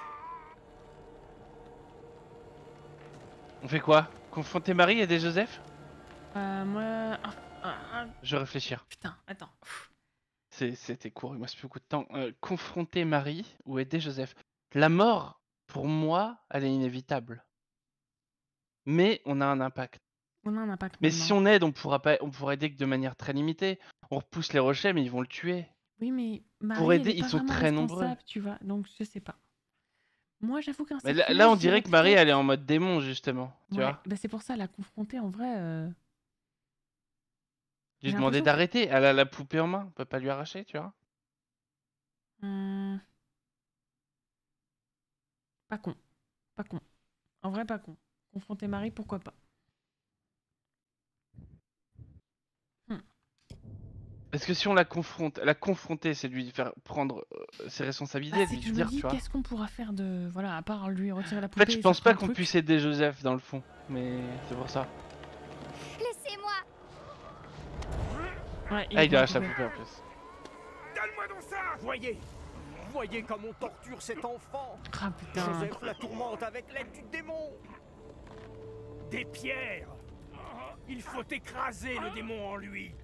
On fait quoi? Confronter Marie et aider Joseph? Moi... Je vais réfléchir. Putain, attends. C'était court, il me reste plus beaucoup de temps. Confronter Marie ou aider Joseph? La mort, pour moi, elle est inévitable. Mais on a un impact. On a un impact. Mais si on aide, on pourra aider que de manière très limitée. On repousse les rochers, mais ils vont le tuer. Oui, mais Marie, pour aider, elle est ils pas sont très nombreux. Tu vois, donc je sais pas. Moi, j'avoue qu'un Mais là, on dirait que Marie, elle est en mode démon, justement. Tu vois, bah c'est pour ça, la confronter en vrai. Lui demander d'arrêter. Elle a la poupée en main. On peut pas lui arracher, tu vois. Pas con. Pas con. En vrai, pas con. Confronter Marie, pourquoi pas. Parce que si on la confronte, la confronter, c'est lui faire prendre ses responsabilités, lui dire, tu vois. Qu'est-ce qu'on pourra faire de... Voilà, à part lui retirer la En poupée. fait, je pense pas qu'on puisse aider Joseph dans le fond. Mais c'est pour ça. Laissez-moi. Ouais, il arrache la poupée en plus. Donne-moi donc ça. Voyez comme on torture cet enfant. Ah putain. Joseph la tourmente avec l'aide du démon. Des pierres. Il faut écraser le démon en lui.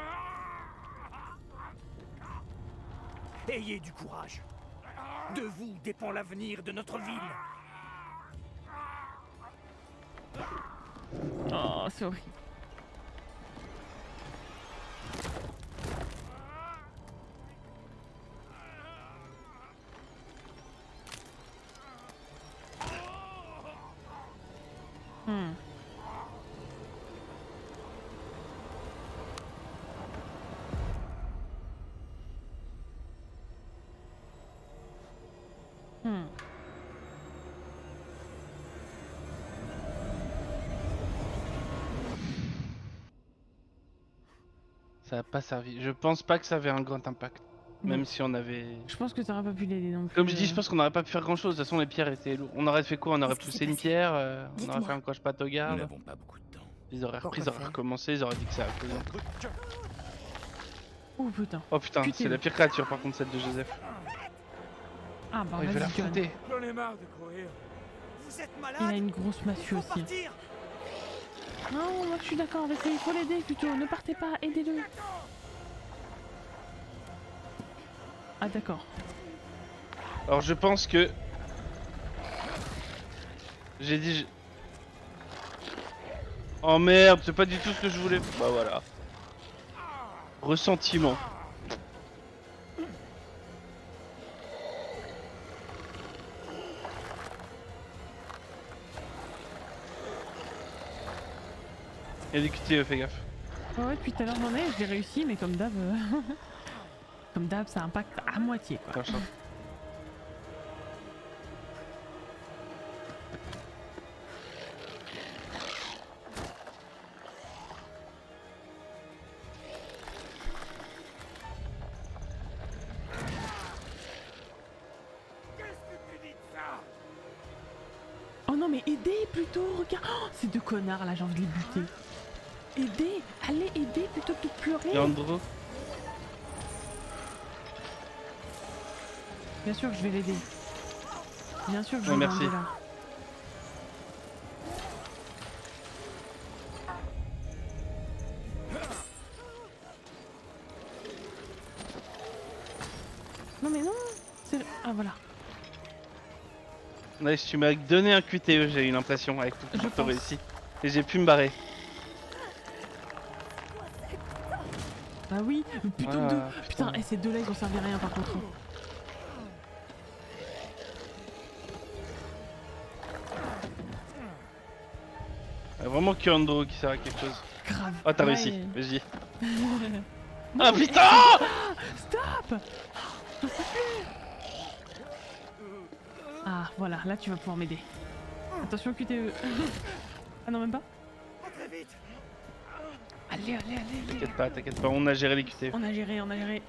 Ayez du courage. De vous dépend l'avenir de notre ville. Oh, c'est horrible. Ça a pas servi. Je pense pas que ça avait un grand impact. Même si on avait... Je pense que ça aurait pas pu l'aider non plus. Comme je dis, je pense qu'on aurait pas pu faire grand chose. De toute façon, les pierres étaient lourdes. On aurait fait quoi? On aurait poussé une pierre, on aurait fait un coche-patte au garde. Nous n'avons pas beaucoup de temps. Ils auraient repris, ils auraient recommencé, ils auraient dit que ça a causé. Oh putain. Oh putain, c'est la pire créature par contre, celle de Joseph. Ah bah, il va la fouter. J'en ai marre de courir. Vous êtes malade? Il a une grosse massue aussi. Non, moi je suis d'accord avec lui, il faut l'aider plutôt. Ne partez pas, aidez-le. Ah d'accord. Alors je pense que... J'ai dit... Oh merde, c'est pas du tout ce que je voulais. Bah voilà. Ressentiment. Il y a des QTE, fais gaffe. Ouais, depuis tout à l'heure j'en ai, je l'ai réussi, mais comme d'hab... Comme d'hab, ça impacte à moitié quoi. Oh non mais aidez plutôt, regarde. Oh, ces deux connards là, j'ai envie de les buter. Aidez, allez aider plutôt que de pleurer. Leandro. Bien sûr que je vais l'aider. Bien sûr que je vais merci. l'aider là. Non mais non. Ah voilà. Nice, tu m'as donné un QTE, j'ai eu l'impression, avec tout le temps réussi. Et j'ai pu me barrer. Bah oui, putain de... Putain, et ces deux-là ils ont servi à rien par contre. Vraiment que Andro qui sert à quelque chose. Grave. Oh t'as Ouais. réussi, vas-y. Ah putain! Stop! Ah voilà, là tu vas pouvoir m'aider. Attention QTE. Ah non même pas. Allez, allez, allez. T'inquiète pas, on a géré les QTE. On a géré.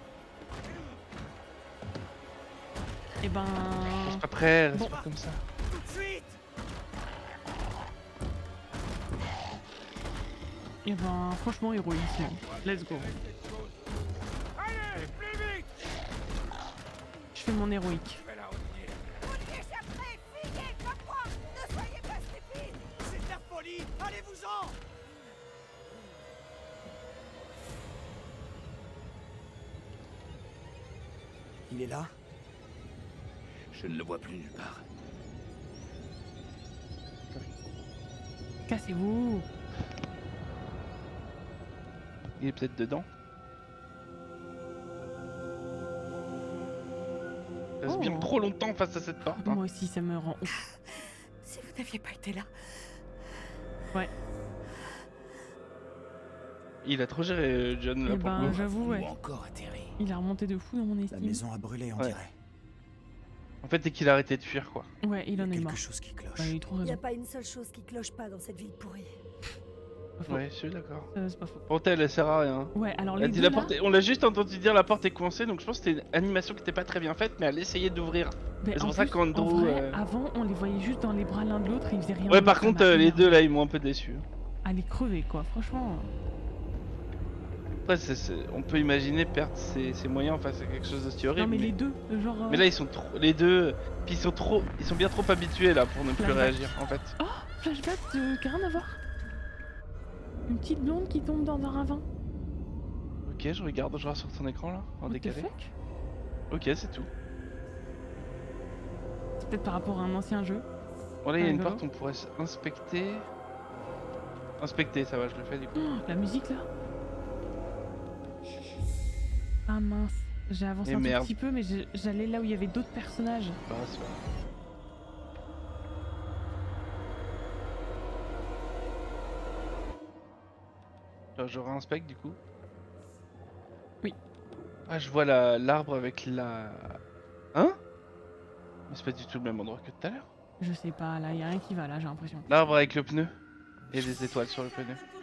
Et ben... Reste pas prêt, reste bon. pas comme ça. Et ben franchement héroïsme. Let's go. Je fais mon héroïque. C'est de la folie. Allez-vous-en. Il est là? Je ne le vois plus nulle part. Cassez-vous. Il est peut-être dedans. Il reste bien trop longtemps face à cette porte. Hein. Moi aussi ça me rend ouf. Si vous n'aviez pas été là. Ouais. Il a trop géré John là Et pour le ben coup. j'avoue ouais. Encore atterri. Il a remonté de fou dans mon estime. La maison a brûlé, on dirait. En fait, dès qu'il a arrêté de fuir quoi. Ouais, il en est mort. Quelque chose qui cloche. Bah, il a trop Il n'y raison. a pas une seule chose qui cloche pas dans cette ville pourrie. Ouais, je suis d'accord. C'est pas faux. Pourtant, elle sert à rien. Ouais, alors Elle les dit deux la là... porte on l'a juste entendu dire la porte est coincée, donc je pense que c'était une animation qui était pas très bien faite, mais elle essayait d'ouvrir. Mais C'est en pour ça plus, qu'Andrew. en vrai, avant on les voyait juste dans les bras l'un de l'autre et ils faisaient rien. Ouais, d'autre, par ça contre, m'a les énervé. deux là, ils m'ont un peu déçu. Allez crever quoi, franchement. Après, on peut imaginer perdre ses moyens face à quelque chose d'aussi horrible. Non mais les deux, genre... Mais là, ils sont trop. Les deux. Puis ils sont bien trop habitués là pour ne plus Flashback. réagir en fait. Oh, flashback qui a rien à voir. Une petite blonde qui tombe dans un ravin. Ok, je regarde sur ton écran là, en What the décalé. fuck? Ok, c'est tout. C'est peut-être par rapport à un ancien jeu. Bon, là, il y a une rigolo. porte, on pourrait inspecter. Inspecter, ça va, je le fais du coup. Oh, la musique là. Ah mince, j'ai avancé Et un tout merde. petit peu mais j'allais là où il y avait d'autres personnages. Bah, c'est pas grave. Alors, je réinspecte du coup. Oui. Ah, je vois l'arbre avec la. Hein? Mais c'est pas du tout le même endroit que tout à l'heure. Je sais pas, là, y a rien qui va, là, j'ai l'impression. L'arbre avec le pneu. Et des étoiles sur le pneu.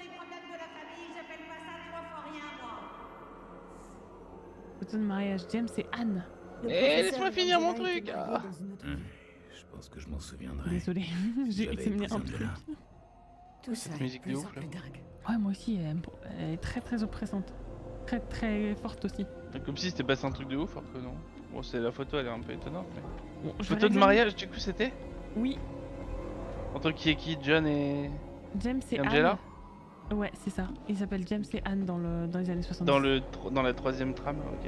Photo de mariage, James et Anne. Eh, laisse-moi finir mon truc. Je pense que je m'en souviendrai. Désolé, j'ai examiné un truc. Tout ça Cette musique de ouf là. Ouais, moi aussi, elle est très très oppressante. Très très forte aussi. Comme si c'était passé un truc de ouf, alors que non. Bon, c'est la photo, elle est un peu étonnante, mais... Bon, Photo de mariage, du coup, c'était? Oui. Entre qui et qui? John et... James et Angela? Anne. Ouais, c'est ça. Ils s'appellent James et Anne dans les années 70. Dans la troisième trame, ok.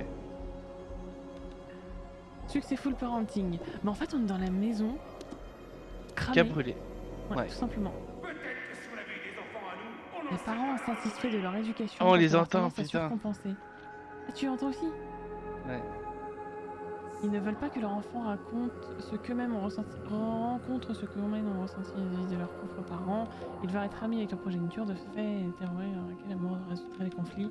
Successful parenting. Mais en fait, on est dans la maison. Cramée. Qui a brûlé. Ouais, tout simplement. Les parents insatisfaits de leur éducation. Oh, on les entend, putain. Et tu entends aussi? Ouais. Ils ne veulent pas que leur enfant raconte ce qu'eux-mêmes ont ressenti, rencontre ce qu'eux-mêmes ont ressenti vis-à-vis de leurs propres parents. Ils devaient être amis avec leur progéniture, de fait, terrorer quel amour résoudrait les conflits.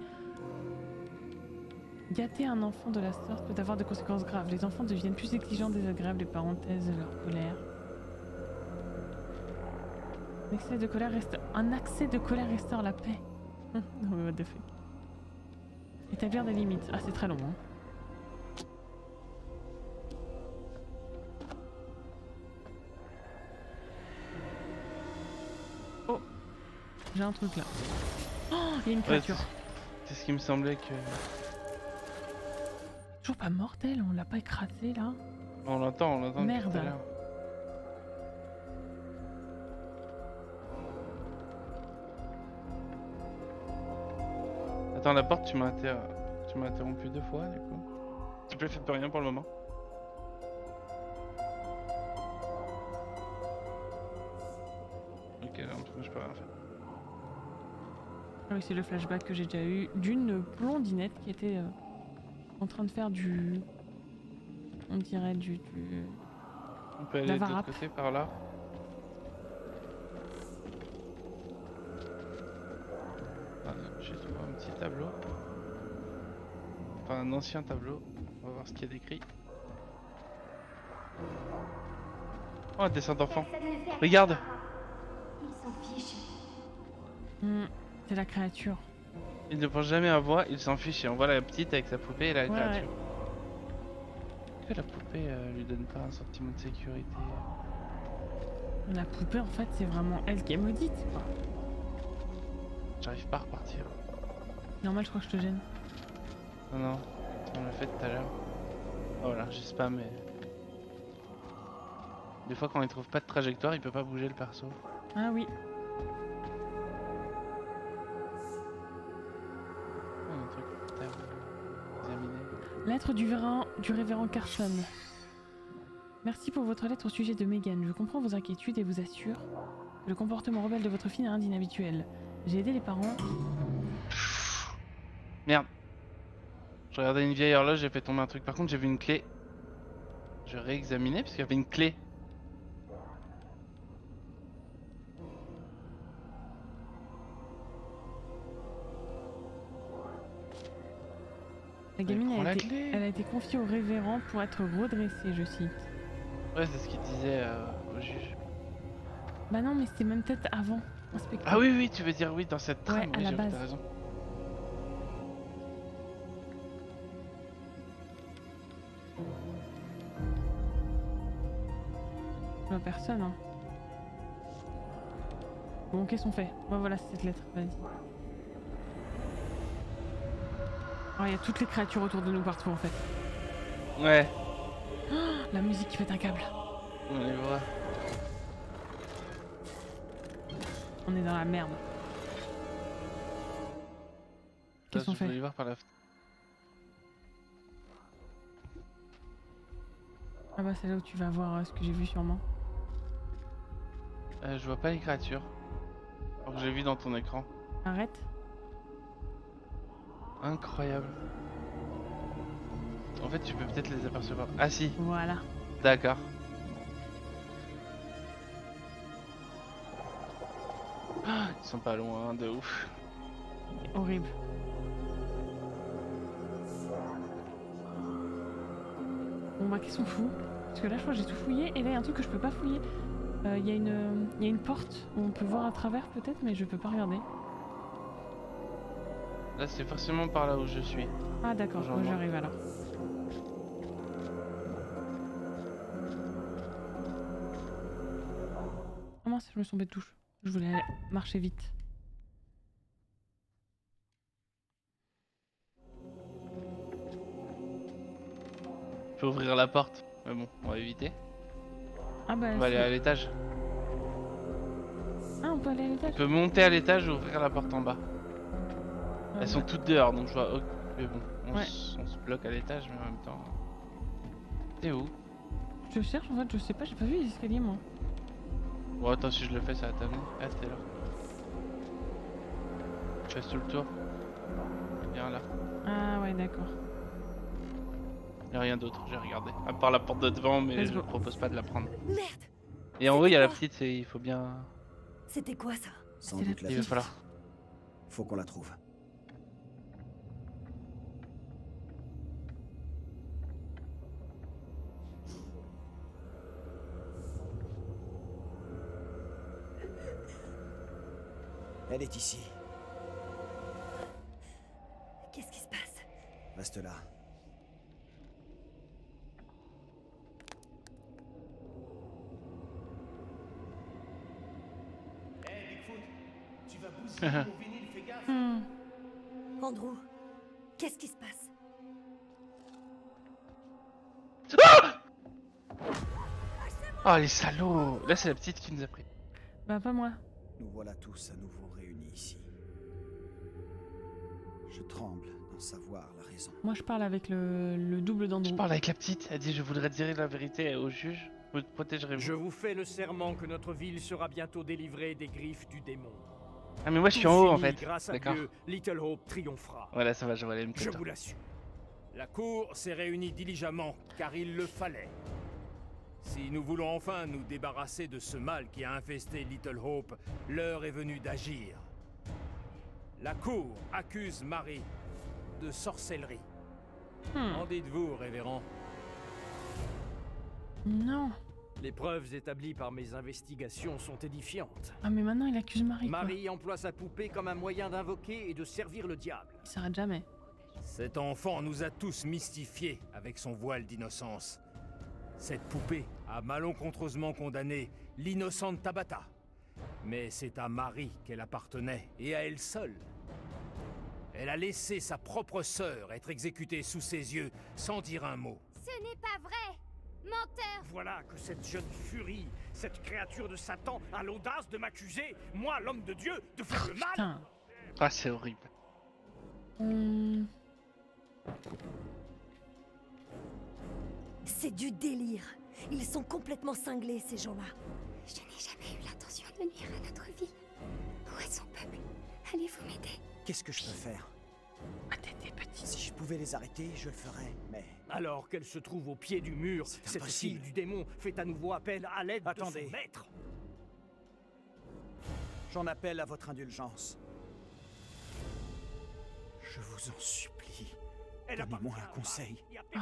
Gâter un enfant de la sorte peut avoir de conséquences graves. Les enfants deviennent plus exigeants, désagréables, les parents taisent leur colère. Un accès de colère restaure la paix. Non mais what the fuck. Établir des limites. Ah c'est très long hein. Oh, j'ai un truc là. Oh, il y a une créature. Ouais, c'est ce qui me semblait que... Toujours pas mortelle, on l'a pas écrasé là. On l'entend Merde. Tout à l'heure. Attends, la porte, tu m'as interrompu 2 fois du coup. S'il te plaît, faites plus rien pour le moment. Ok, non, je peux rien faire. Ah oui, c'est le flashback que j'ai déjà eu d'une blondinette qui était en train de faire du... On dirait du... On peut aller de l'autre côté par là. J'ai trouvé un petit tableau. Enfin un ancien tableau. On va voir ce qu'il y a d'écrit. Oh un dessin d'enfant. Regarde. Ils s'en fichent. C'est la créature. Il ne pense jamais à voir, il s'en fiche. Et on voit la petite avec sa poupée et la créature. Que la poupée lui donne pas un sentiment de sécurité? La poupée en fait c'est vraiment elle qui est maudite quoi. J'arrive pas à repartir. Normal, je crois que je te gêne. Non, non, on l'a fait tout à l'heure. Oh voilà, j'ai spam mais... Des fois quand il trouve pas de trajectoire, il peut pas bouger le perso. Ah oui. Un truc examiné. Lettre du révérend Carson. Merci pour votre lettre au sujet de Megan. Je comprends vos inquiétudes et vous assure que le comportement rebelle de votre fille n'a rien d'inhabituel. J'ai aidé les parents. Merde. Je regardais une vieille horloge, j'ai fait tomber un truc. Par contre, j'ai vu une clé. Je réexaminais parce qu'il y avait une clé. La gamine elle a été confiée au révérend pour être redressée, je cite. Ouais, c'est ce qu'il disait au juge. Bah non, mais c'était même peut-être avant. Ah oui, oui, tu veux dire oui, dans cette trame, ouais, oui, à la base. T'as raison. Je vois personne, hein. Bon, qu'est-ce qu'on fait? Bah voilà, c'est cette lettre, vas-y. Oh, il y a toutes les créatures autour de nous partout, en fait. Ouais. Oh, la musique qui pète un câble. On les voit. On est dans la merde. Qu'est-ce qu'on fait? Je vais voir par la... Ah bah c'est là où tu vas voir ce que j'ai vu sûrement. Je vois pas les créatures. Alors que j'ai vu dans ton écran. Arrête. Incroyable. En fait tu peux peut-être les apercevoir. Ah si. Voilà. D'accord. Ils sont pas loin, de ouf. Horrible. Bon bah qu'est-ce qu'on fout? Parce que là, je crois que j'ai tout fouillé. Et là, il y a un truc que je peux pas fouiller. Il y a une porte où on peut voir à travers peut-être, mais je peux pas regarder. Là, c'est forcément par là où je suis. Ah d'accord, moi j'arrive alors. Oh mince, je me suis tombée de touche. Je voulais aller marcher vite. Je peux ouvrir la porte. Mais bon, on va éviter. Ah bah, on va aller à l'étage. Ah, on peut aller à l'étage. On peut monter à l'étage et ouvrir la porte en bas. Elles sont toutes dehors, donc je vois... Oh, mais bon, on se bloque à l'étage, mais en même temps... T'es où? Je cherche, en fait, je sais pas, j'ai pas vu les escaliers, moi. Bon, attends, si je le fais, ça va t'amener. Ah, t'es là. Je fais tout le tour. Viens là. Ah ouais, d'accord. Y'a rien d'autre, j'ai regardé. À part la porte de devant, mais je ne propose pas de la prendre. Merde! Et en haut, il y a la petite, il faut bien... C'était quoi ça? Sans doute la Il va falloir. Faut qu'on la trouve. Elle est ici. Qu'est-ce qui se passe? Reste là. Hey, Bigfoot, tu vas bousiller mon vinyle, fais gaffe. Andrew, qu'est-ce qui se passe? Oh les salauds! Là c'est la petite qui nous a pris. Bah pas moi. Nous voilà tous à nouveau réunis ici. Je tremble d'en savoir la raison. Moi je parle avec le double d'Andrew. Je parle avec la petite, elle dit je voudrais dire la vérité au juge. Vous protégerez-vous. Je vous fais le serment que notre ville sera bientôt délivrée des griffes du démon. Ah mais moi je suis en haut en fait. Grâce à D'accord. Dieu, Little Hope triomphera. Voilà, ça va, je vais aller me Je vous l'assure. La cour s'est réunie diligemment, car il le fallait. Si nous voulons enfin nous débarrasser de ce mal qui a infesté Little Hope, l'heure est venue d'agir. La cour accuse Marie de sorcellerie. En dites-vous, révérend? Non. Les preuves établies par mes investigations sont édifiantes. Ah mais maintenant il accuse Marie. Marie emploie sa poupée comme un moyen d'invoquer et de servir le diable. Il s'arrête jamais. Cet enfant nous a tous mystifiés avec son voile d'innocence. Cette poupée a malencontreusement condamné l'innocente Tabata. Mais c'est à Marie qu'elle appartenait, et à elle seule. Elle a laissé sa propre sœur être exécutée sous ses yeux, sans dire un mot. Ce n'est pas vrai! Menteur! Voilà que cette jeune furie, cette créature de Satan, a l'audace de m'accuser, moi, l'homme de Dieu, de faire le mal! Putain. Ah c'est horrible. C'est du délire. Ils sont complètement cinglés, ces gens-là. Je n'ai jamais eu l'intention de nuire à notre ville. Où est son peuple? Allez-vous m'aider? Qu'est-ce que je peux faire? Attendez, petit. Si je pouvais les arrêter, je le ferais, mais... Alors qu'elle se trouve au pied du mur, cette fille du démon fait à nouveau appel à l'aide de son maître. J'en appelle à votre indulgence. Je vous en supplie. Donnez-moi un conseil.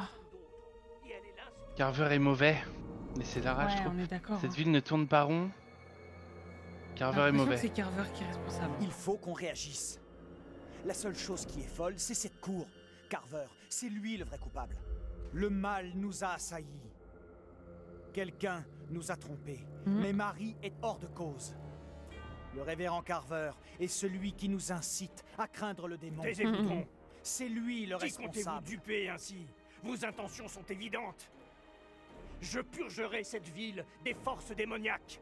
Carver est mauvais. Mais c'est la rage, Ouais, je trouve. on est d'accord, Cette hein. ville ne tourne pas rond. Carver est mauvais. C'est Carver qui est responsable. Il faut qu'on réagisse. La seule chose qui est folle, c'est cette cour. Carver, c'est lui le vrai coupable. Le mal nous a assaillis. Quelqu'un nous a trompés. Mais Marie est hors de cause. Le révérend Carver est celui qui nous incite à craindre le démon. Taisez-vous donc. C'est lui le Qui comptez-vous responsable. duper ainsi? Vos intentions sont évidentes. Je purgerai cette ville des forces démoniaques.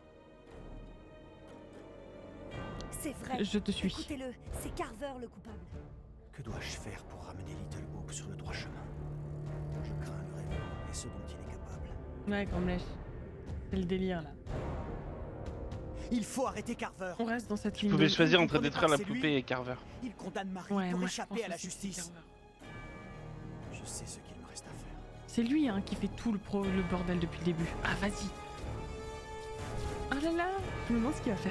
C'est vrai. Je te suis. Écoutez-le, c'est Carver le coupable. Que dois-je faire pour ramener Little Hope sur le droit chemin? Je crains le révérend et ce dont il est capable. Ouais, comme lèche. C'est le délire là. Il faut arrêter Carver. On reste dans cette Vous ligne. pouvez de- choisir entre comprenez détruire pas, la c'est lui. poupée et Carver. Il condamne Marie Ouais, pour moi, je échapper pense à la aussi que c'est justice. Carver. Je sais ce qu'il me reste à faire. C'est lui hein, qui fait tout le bordel depuis le début. Ah vas-y. Ah là là, je me demande ce qu'il va faire.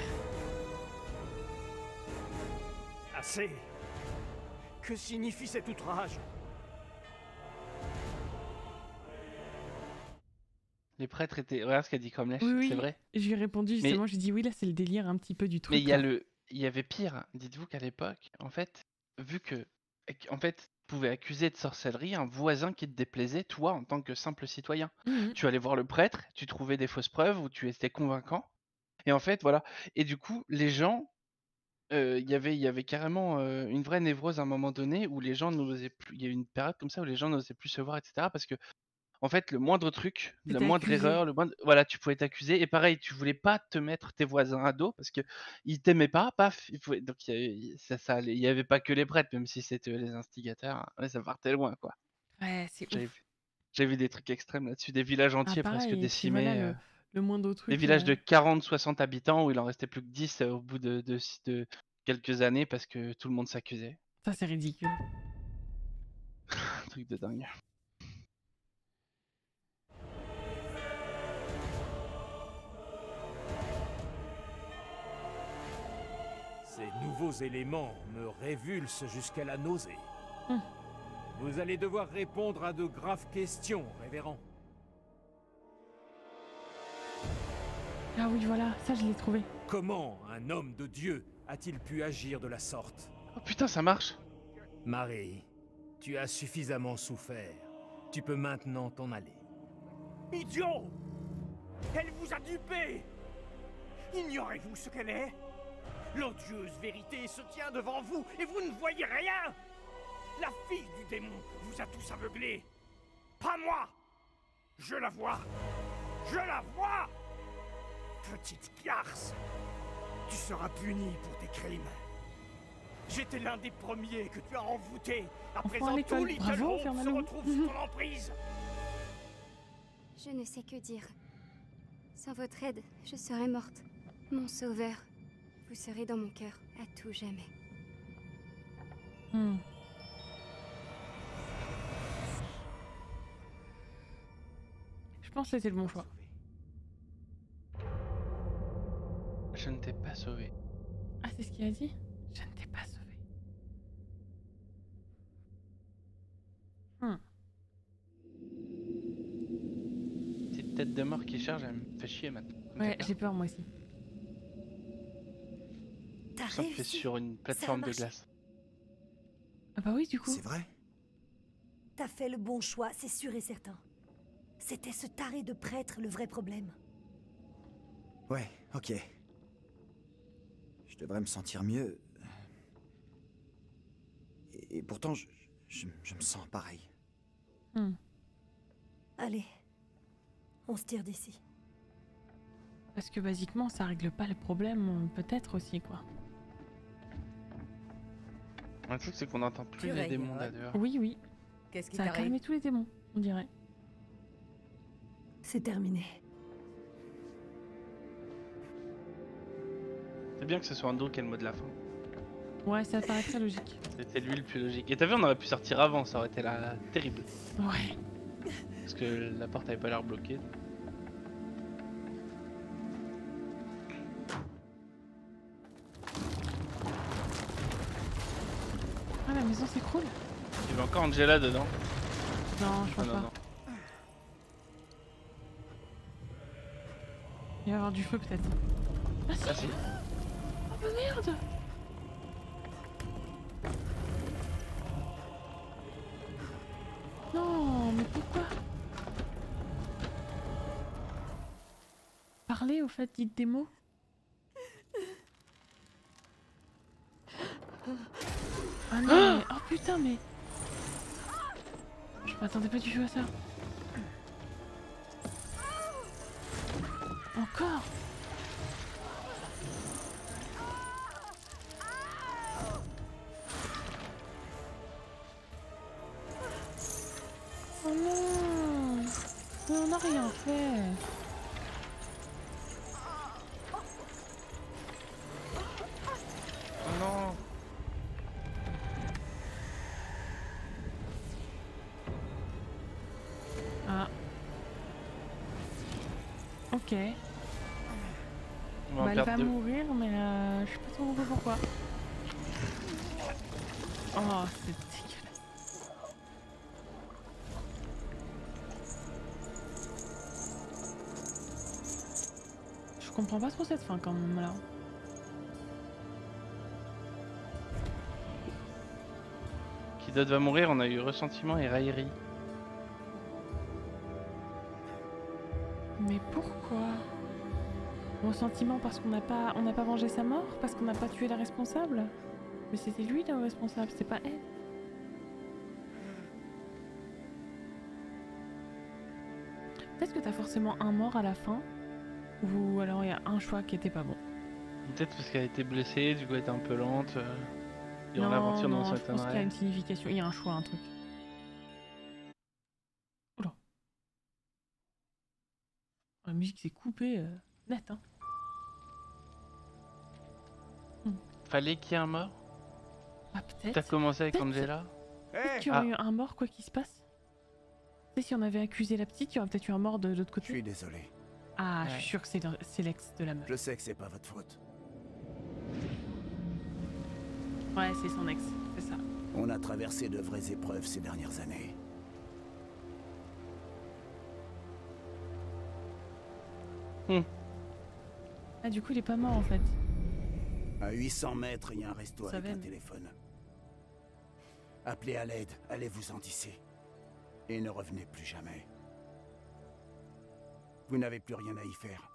Assez. Que signifie cet outrage? Les prêtres étaient... Regarde ce qu'a dit Cromlech, Oui, c'est vrai. je lui ai répondu justement, je lui ai dit oui, là c'est le délire un petit peu du truc. Mais il y avait pire. Dites-vous qu'à l'époque, en fait, vu que... En fait, tu pouvais accuser de sorcellerie un voisin qui te déplaisait, toi, en tant que simple citoyen. Tu allais voir le prêtre, tu trouvais des fausses preuves où tu étais convaincant. Et en fait, voilà. Et du coup, les gens... Il y avait carrément une vraie névrose à un moment donné où les gens n'osaient plus. Il y a eu une période comme ça où les gens n'osaient plus se voir, etc. Parce que, en fait, le moindre truc, la T'étais moindre accusé. erreur, voilà, tu pouvais t'accuser. Et pareil, tu voulais pas te mettre tes voisins à dos parce que ils t'aimaient pas, paf. Donc il y avait pas que les prêtres, même si c'était eux les instigateurs. Ouais, ça partait loin, quoi. Ouais, c'est ouf. J'ai vu des trucs extrêmes là-dessus, des villages entiers presque pareil, et puis voilà, décimés. le moindre truc. Des villages de 40-60 habitants où il en restait plus que 10 au bout de quelques années parce que tout le monde s'accusait. Ça, c'est ridicule. Un truc de dingue. Ces nouveaux éléments me révulsent jusqu'à la nausée. Vous allez devoir répondre à de graves questions, révérend. Ah oui, voilà, ça je l'ai trouvé. Comment un homme de Dieu a-t-il pu agir de la sorte? Oh putain, ça marche! Marie, tu as suffisamment souffert. Tu peux maintenant t'en aller. Idiot! Elle vous a dupé! Ignorez-vous ce qu'elle est? L'odieuse vérité se tient devant vous et vous ne voyez rien! La fille du démon vous a tous aveuglés! Pas moi! Je la vois! Je la vois! Petite garce! Tu seras punie pour tes crimes. J'étais l'un des premiers que tu as envoûté. À présent, tout Little Hope se retrouve sous ton emprise. Je ne sais que dire. Sans votre aide, je serais morte. Mon sauveur, vous serez dans mon cœur à tout jamais. Je pense que c'était le bon choix. Je ne t'ai pas sauvé. Ah, c'est ce qu'il a dit? Je ne t'ai pas sauvé. Cette tête de mort qui charge, elle me fait chier maintenant. Ouais, j'ai peur moi aussi. Je sens que tu es sur une plateforme de glace. Ah bah oui, du coup. C'est vrai? T'as fait le bon choix, c'est sûr et certain. C'était ce taré de prêtre le vrai problème. Ouais, ok. Je devrais me sentir mieux. Et pourtant, je me sens pareil. Allez, on se tire d'ici. Parce que basiquement, ça règle pas le problème, peut-être aussi, quoi. Un truc, c'est qu'on n'entend plus les démons là dehors. Oui, oui. Qu'est-ce qui ça a calmé tous les démons, on dirait. C'est terminé. C'est bien que ce soit Andrew qui ait le mot de la fin. Ouais, ça paraît très logique. C'était lui le plus logique. Et t'as vu, on aurait pu sortir avant, ça aurait été terrible. Ouais. Parce que la porte avait pas l'air bloquée. Ah, la maison s'écroule. Il y avait encore Angela dedans. Non, je pense pas. Non. Il va y avoir du feu peut-être. Ah si. Oh bah merde. Non, mais pourquoi? Parlez au fait, dites des mots. Ah non, mais... oh putain, mais... Je m'attendais pas du tout à ça. Encore? Oh non! Mais on n'a rien fait. Oh non! Ah. Ok. Bah, elle va mourir, mais je sais pas trop pourquoi. Oh, c'est dégueulasse. 1 comprends pas trop cette fin quand même là. Qui d'autre va mourir? On a eu ressentiment et raillerie. Mais pourquoi? Ressentiment parce qu'on n'a pas vengé sa mort? Parce qu'on n'a pas tué la responsable? Mais c'était lui le responsable, c'était pas elle. Peut-être que t'as forcément un mort à la fin, ou alors il y a un choix qui était pas bon. Peut-être parce qu'elle a été blessée, du coup elle était un peu lente. Et non, on l'aventure dans non, je certaines pense qu'il y a une signification, il y a un choix, un truc. Oula. La musique s'est coupée net, hein. Fallait qu'il y ait un mort? Ah peut-être. T'as commencé avec Angela? Peut-être qu'il y aurait eu un mort quoi qu'il se passe. Tu sais, si on avait accusé la petite, il y aurait peut-être eu un mort de l'autre côté. Je suis désolé. Ah, ouais. Je suis sûr que c'est l'ex de la meuf. Je sais que c'est pas votre faute. Ouais, c'est son ex, c'est ça. On a traversé de vraies épreuves ces dernières années. Ah, du coup, il est pas mort en fait. À 800 mètres, il y a un resto avec un téléphone. Appelez à l'aide, allez vous en tisser. Et ne revenez plus jamais. Vous n'avez plus rien à y faire.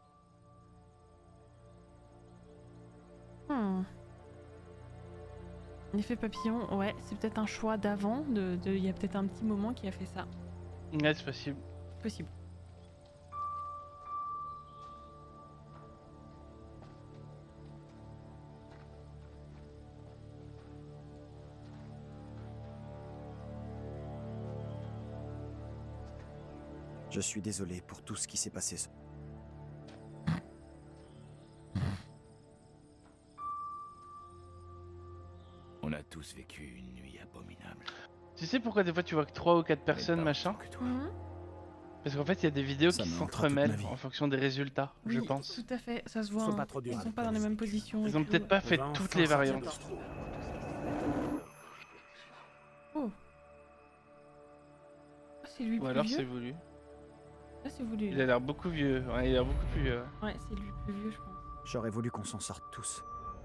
L'effet papillon, ouais, c'est peut-être un choix d'avant, il y a peut-être un petit moment qui a fait ça. Ouais, c'est possible. Possible. Je suis désolé pour tout ce qui s'est passé. On a tous vécu une nuit abominable. Tu sais pourquoi des fois tu vois que 3 ou 4 personnes machin? Parce qu'en fait il y a des vidéos qui s'entremêlent en fonction des résultats, oui, je pense. Tout à fait, ça se voit. Pas trop ils sont pas dans les mêmes positions. Ils ont peut-être pas fait toutes les variantes. Oh. Ah, c'est lui ou plus alors vieux. c'est voulu. Là c'est voulu. Il a l'air beaucoup vieux, ouais, il a l'air beaucoup plus vieux. Ouais, c'est lui plus vieux je pense. J'aurais voulu qu'on s'en sorte tous.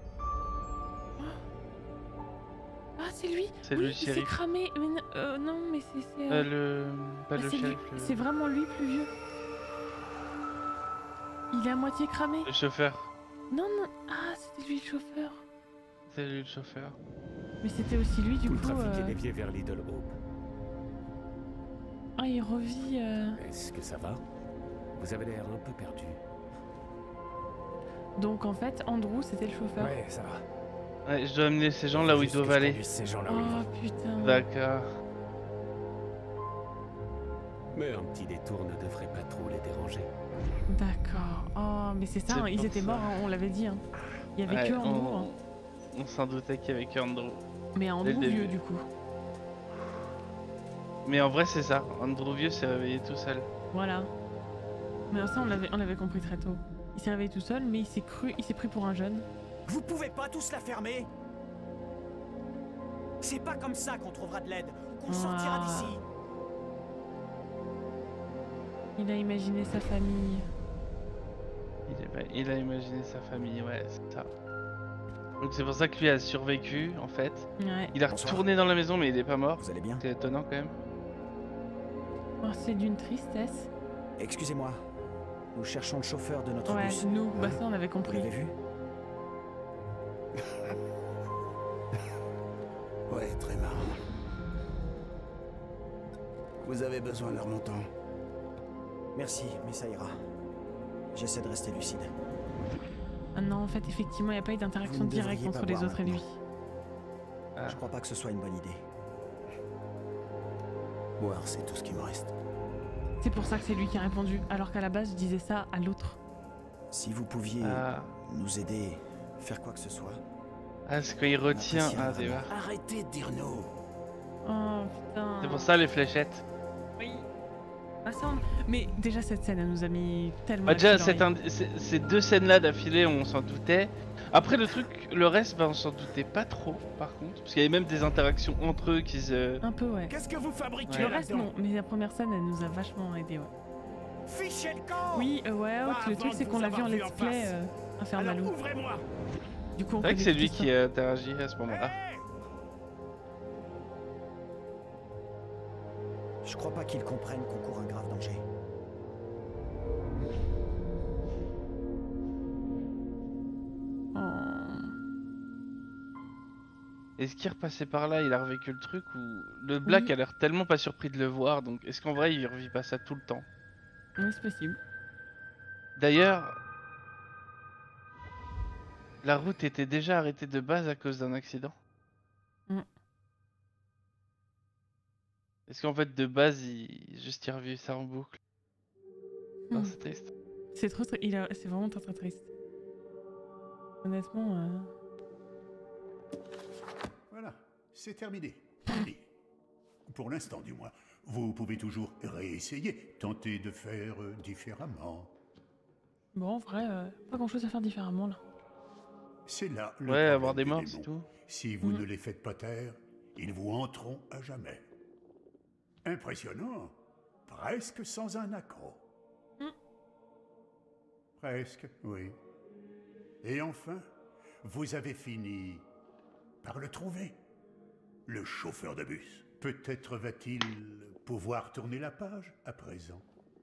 Ah c'est lui. C'est oui, le il s'est shérif. cramé. Mais non mais c'est... Pas le shérif. C'est vraiment lui plus vieux. Il est à moitié cramé. Le chauffeur. Non. Ah c'était lui le chauffeur. C'est lui le chauffeur. Mais c'était aussi lui du Vous coup... trafiquez des pieds vers Little Hope. Ah il revit... Est-ce que ça va? Vous avez l'air un peu perdu. Donc en fait Andrew c'était le chauffeur. Ouais, ça va. Ouais, je dois amener ces gens là où ils doivent aller. Ces gens là où ils Oh vont. putain. D'accord. Mais un petit détour ne devrait pas trop les déranger. D'accord. Oh mais c'est ça, C'est hein, ils pour étaient ça. morts, hein, on l'avait dit. Hein. Il y avait Ouais, que Andrew. Hein. on s'en doutait qu'il y avait que Andrew. Mais Andrew vieux du coup. Mais en vrai c'est ça, Andrew vieux s'est réveillé tout seul. Voilà. Mais ça on l'avait compris très tôt. Il s'est réveillé tout seul mais il s'est pris pour un jeune. Vous pouvez pas tous la fermer? C'est pas comme ça qu'on trouvera de l'aide, qu'on sortira d'ici. Il a imaginé sa famille. Il a imaginé sa famille, ouais, c'est ça. Donc c'est pour ça que lui a survécu en fait. Ouais. Il a retourné dans la maison mais il est pas mort. Vous allez bien? C'est étonnant quand même. Oh, c'est d'une tristesse. Excusez-moi. Nous cherchons le chauffeur de notre Ouais, bus. nous, bah ça on avait compris. Vous l'avez vu? Ouais, très marrant. Vous avez besoin de leur montant. Merci, mais ça ira. J'essaie de rester lucide. Ah non, en fait, effectivement, il n'y a pas eu d'interaction Vous ne directe devriez entre pas les boire autres et lui. Je crois pas que ce soit une bonne idée. Boire, c'est tout ce qui me reste. C'est pour ça que c'est lui qui a répondu, alors qu'à la base, je disais ça à l'autre. Si vous pouviez nous aider, faire quoi que ce soit. Ah, c'est quand il retient. Ah, c'est vrai. Arrêtez de dire non. Oh putain. C'est pour ça les fléchettes. Oui. Ah, ça, mais déjà, cette scène, elle nous a mis tellement. Bah, déjà, ces deux scènes-là d'affilée, on s'en doutait. Après, le reste, bah, on s'en doutait pas trop, par contre. Parce qu'il y avait même des interactions entre eux qui se. Un peu, ouais. Qu'est-ce que vous fabriquez Le reste, non, mais la première scène, elle nous a vachement aidé, ouais. Fichez le camp. Oui, ouais, le truc c'est qu'on l'a vu en let's play Infermalou. Ouvrez-moi. Du coup, c'est vrai que c'est lui qui interagit à ce moment-là. Je crois pas qu'ils comprennent qu'on court un grave danger. Est-ce qu'il repassait par là, il a revécu le truc ou le Black a l'air tellement pas surpris de le voir, donc est-ce qu'en vrai il revit pas ça tout le temps? Oui, c'est possible. D'ailleurs, la route était déjà arrêtée de base à cause d'un accident. Est-ce qu'en fait de base il juste il revu ça en boucle? Non, c'est triste. C'est trop triste, c'est vraiment très triste. Honnêtement. Voilà, c'est terminé. Pour l'instant du moins. Vous pouvez toujours réessayer, tenter de faire différemment. Bon, en vrai, pas grand chose à faire différemment là. C'est là le ouais, avoir des morts, c'est tout. Si vous ne les faites pas taire, ils vous hanteront à jamais. Impressionnant, presque sans un accroc. Presque, oui. Et enfin, vous avez fini par le trouver. Le chauffeur de bus. Peut-être va-t-il pouvoir tourner la page à présent.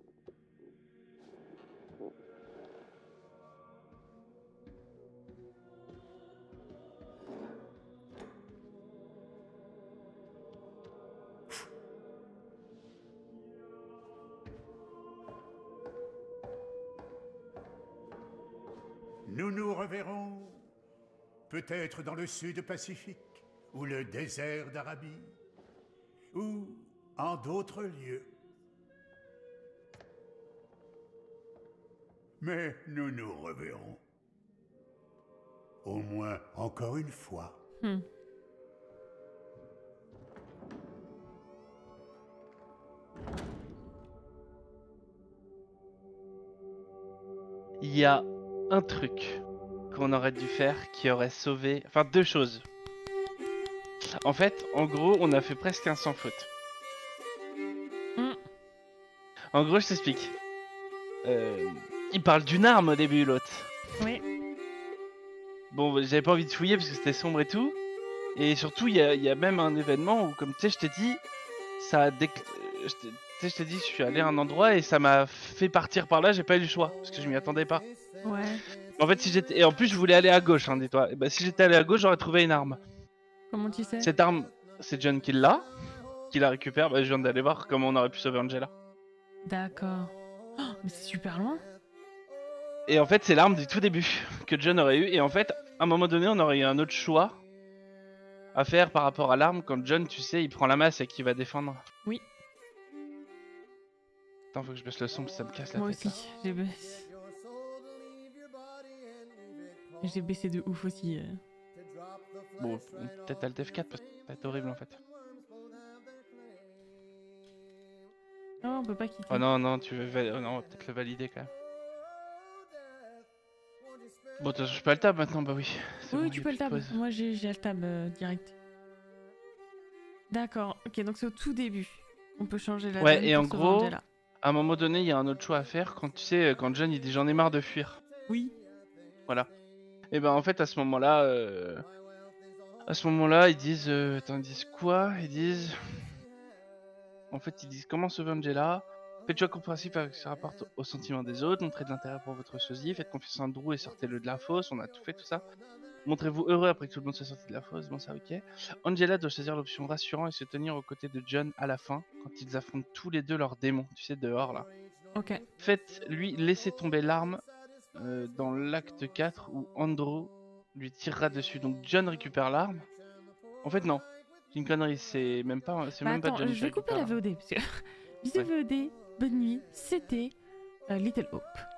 Nous nous reverrons peut-être dans le sud Pacifique, ou le désert d'Arabie, ou en d'autres lieux. Mais nous nous reverrons. Au moins encore une fois. Il y a un truc qu'on aurait dû faire qui aurait sauvé... Enfin, deux choses. En fait, en gros, on a fait presque un sans faute. En gros, je t'explique. Il parle d'une arme au début, l'autre. Oui. Bon, j'avais pas envie de fouiller parce que c'était sombre et tout. Et surtout, il y a même un événement où, comme tu sais, je t'ai dit, je t'ai dit, je suis allé à un endroit et ça m'a fait partir par là, j'ai pas eu le choix parce que je m'y attendais pas. Ouais. En fait, si j'étais. Et en plus, je voulais aller à gauche, hein, dis-toi. Et bah, si j'étais allé à gauche, j'aurais trouvé une arme. Comment tu sais? Cette arme, c'est John qui l'a récupère. Bah, je viens d'aller voir comment on aurait pu sauver Angela. D'accord. Oh, mais c'est super loin. Et en fait, c'est l'arme du tout début que John aurait eu. Et en fait, à un moment donné, on aurait eu un autre choix à faire par rapport à l'arme quand John, tu sais, il prend la masse et qu'il va défendre. Oui. Attends, faut que je baisse le son parce que ça me casse la Moi tête. Moi aussi, j'ai baissé. J'ai baissé de ouf aussi. Bon, peut-être Alt F4 parce que ça va être horrible en fait. Non, on peut pas quitter. Oh non, non, tu veux non, on va peut-être le valider quand même. Bon, je peux Alt-Tab maintenant, bah oui. Oui, bon, tu peux Alt-Tab. Moi j'ai Alt-Tab direct. D'accord, ok, donc c'est au tout début. On peut changer la ouais, et en gros, à un moment donné, il y a un autre choix à faire quand tu sais, quand John il dit j'en ai marre de fuir. Oui. Voilà. Et ben en fait, à ce moment-là, ils disent. Attends, ils disent quoi? Ils disent. En fait, ils disent comment sauver Angela. Faites choix compréhensif avec ce rapport au sentiment des autres. Montrez de l'intérêt pour votre sosie. Faites confiance en Drew et sortez-le de la fosse. On a tout fait, tout ça. Montrez-vous heureux après que tout le monde soit sorti de la fosse. Bon, ça, ok. Angela doit choisir l'option rassurant et se tenir aux côtés de John à la fin, quand ils affrontent tous les deux leurs démons. Tu sais, dehors là. Ok. Faites-lui laisser tomber l'arme dans l'acte 4 où Andrew lui tirera dessus. Donc John récupère l'arme. En fait, non. C'est une connerie. C'est même pas John. Je vais couper la VOD parce que bisous VOD. Bonne nuit, c'était Little Hope.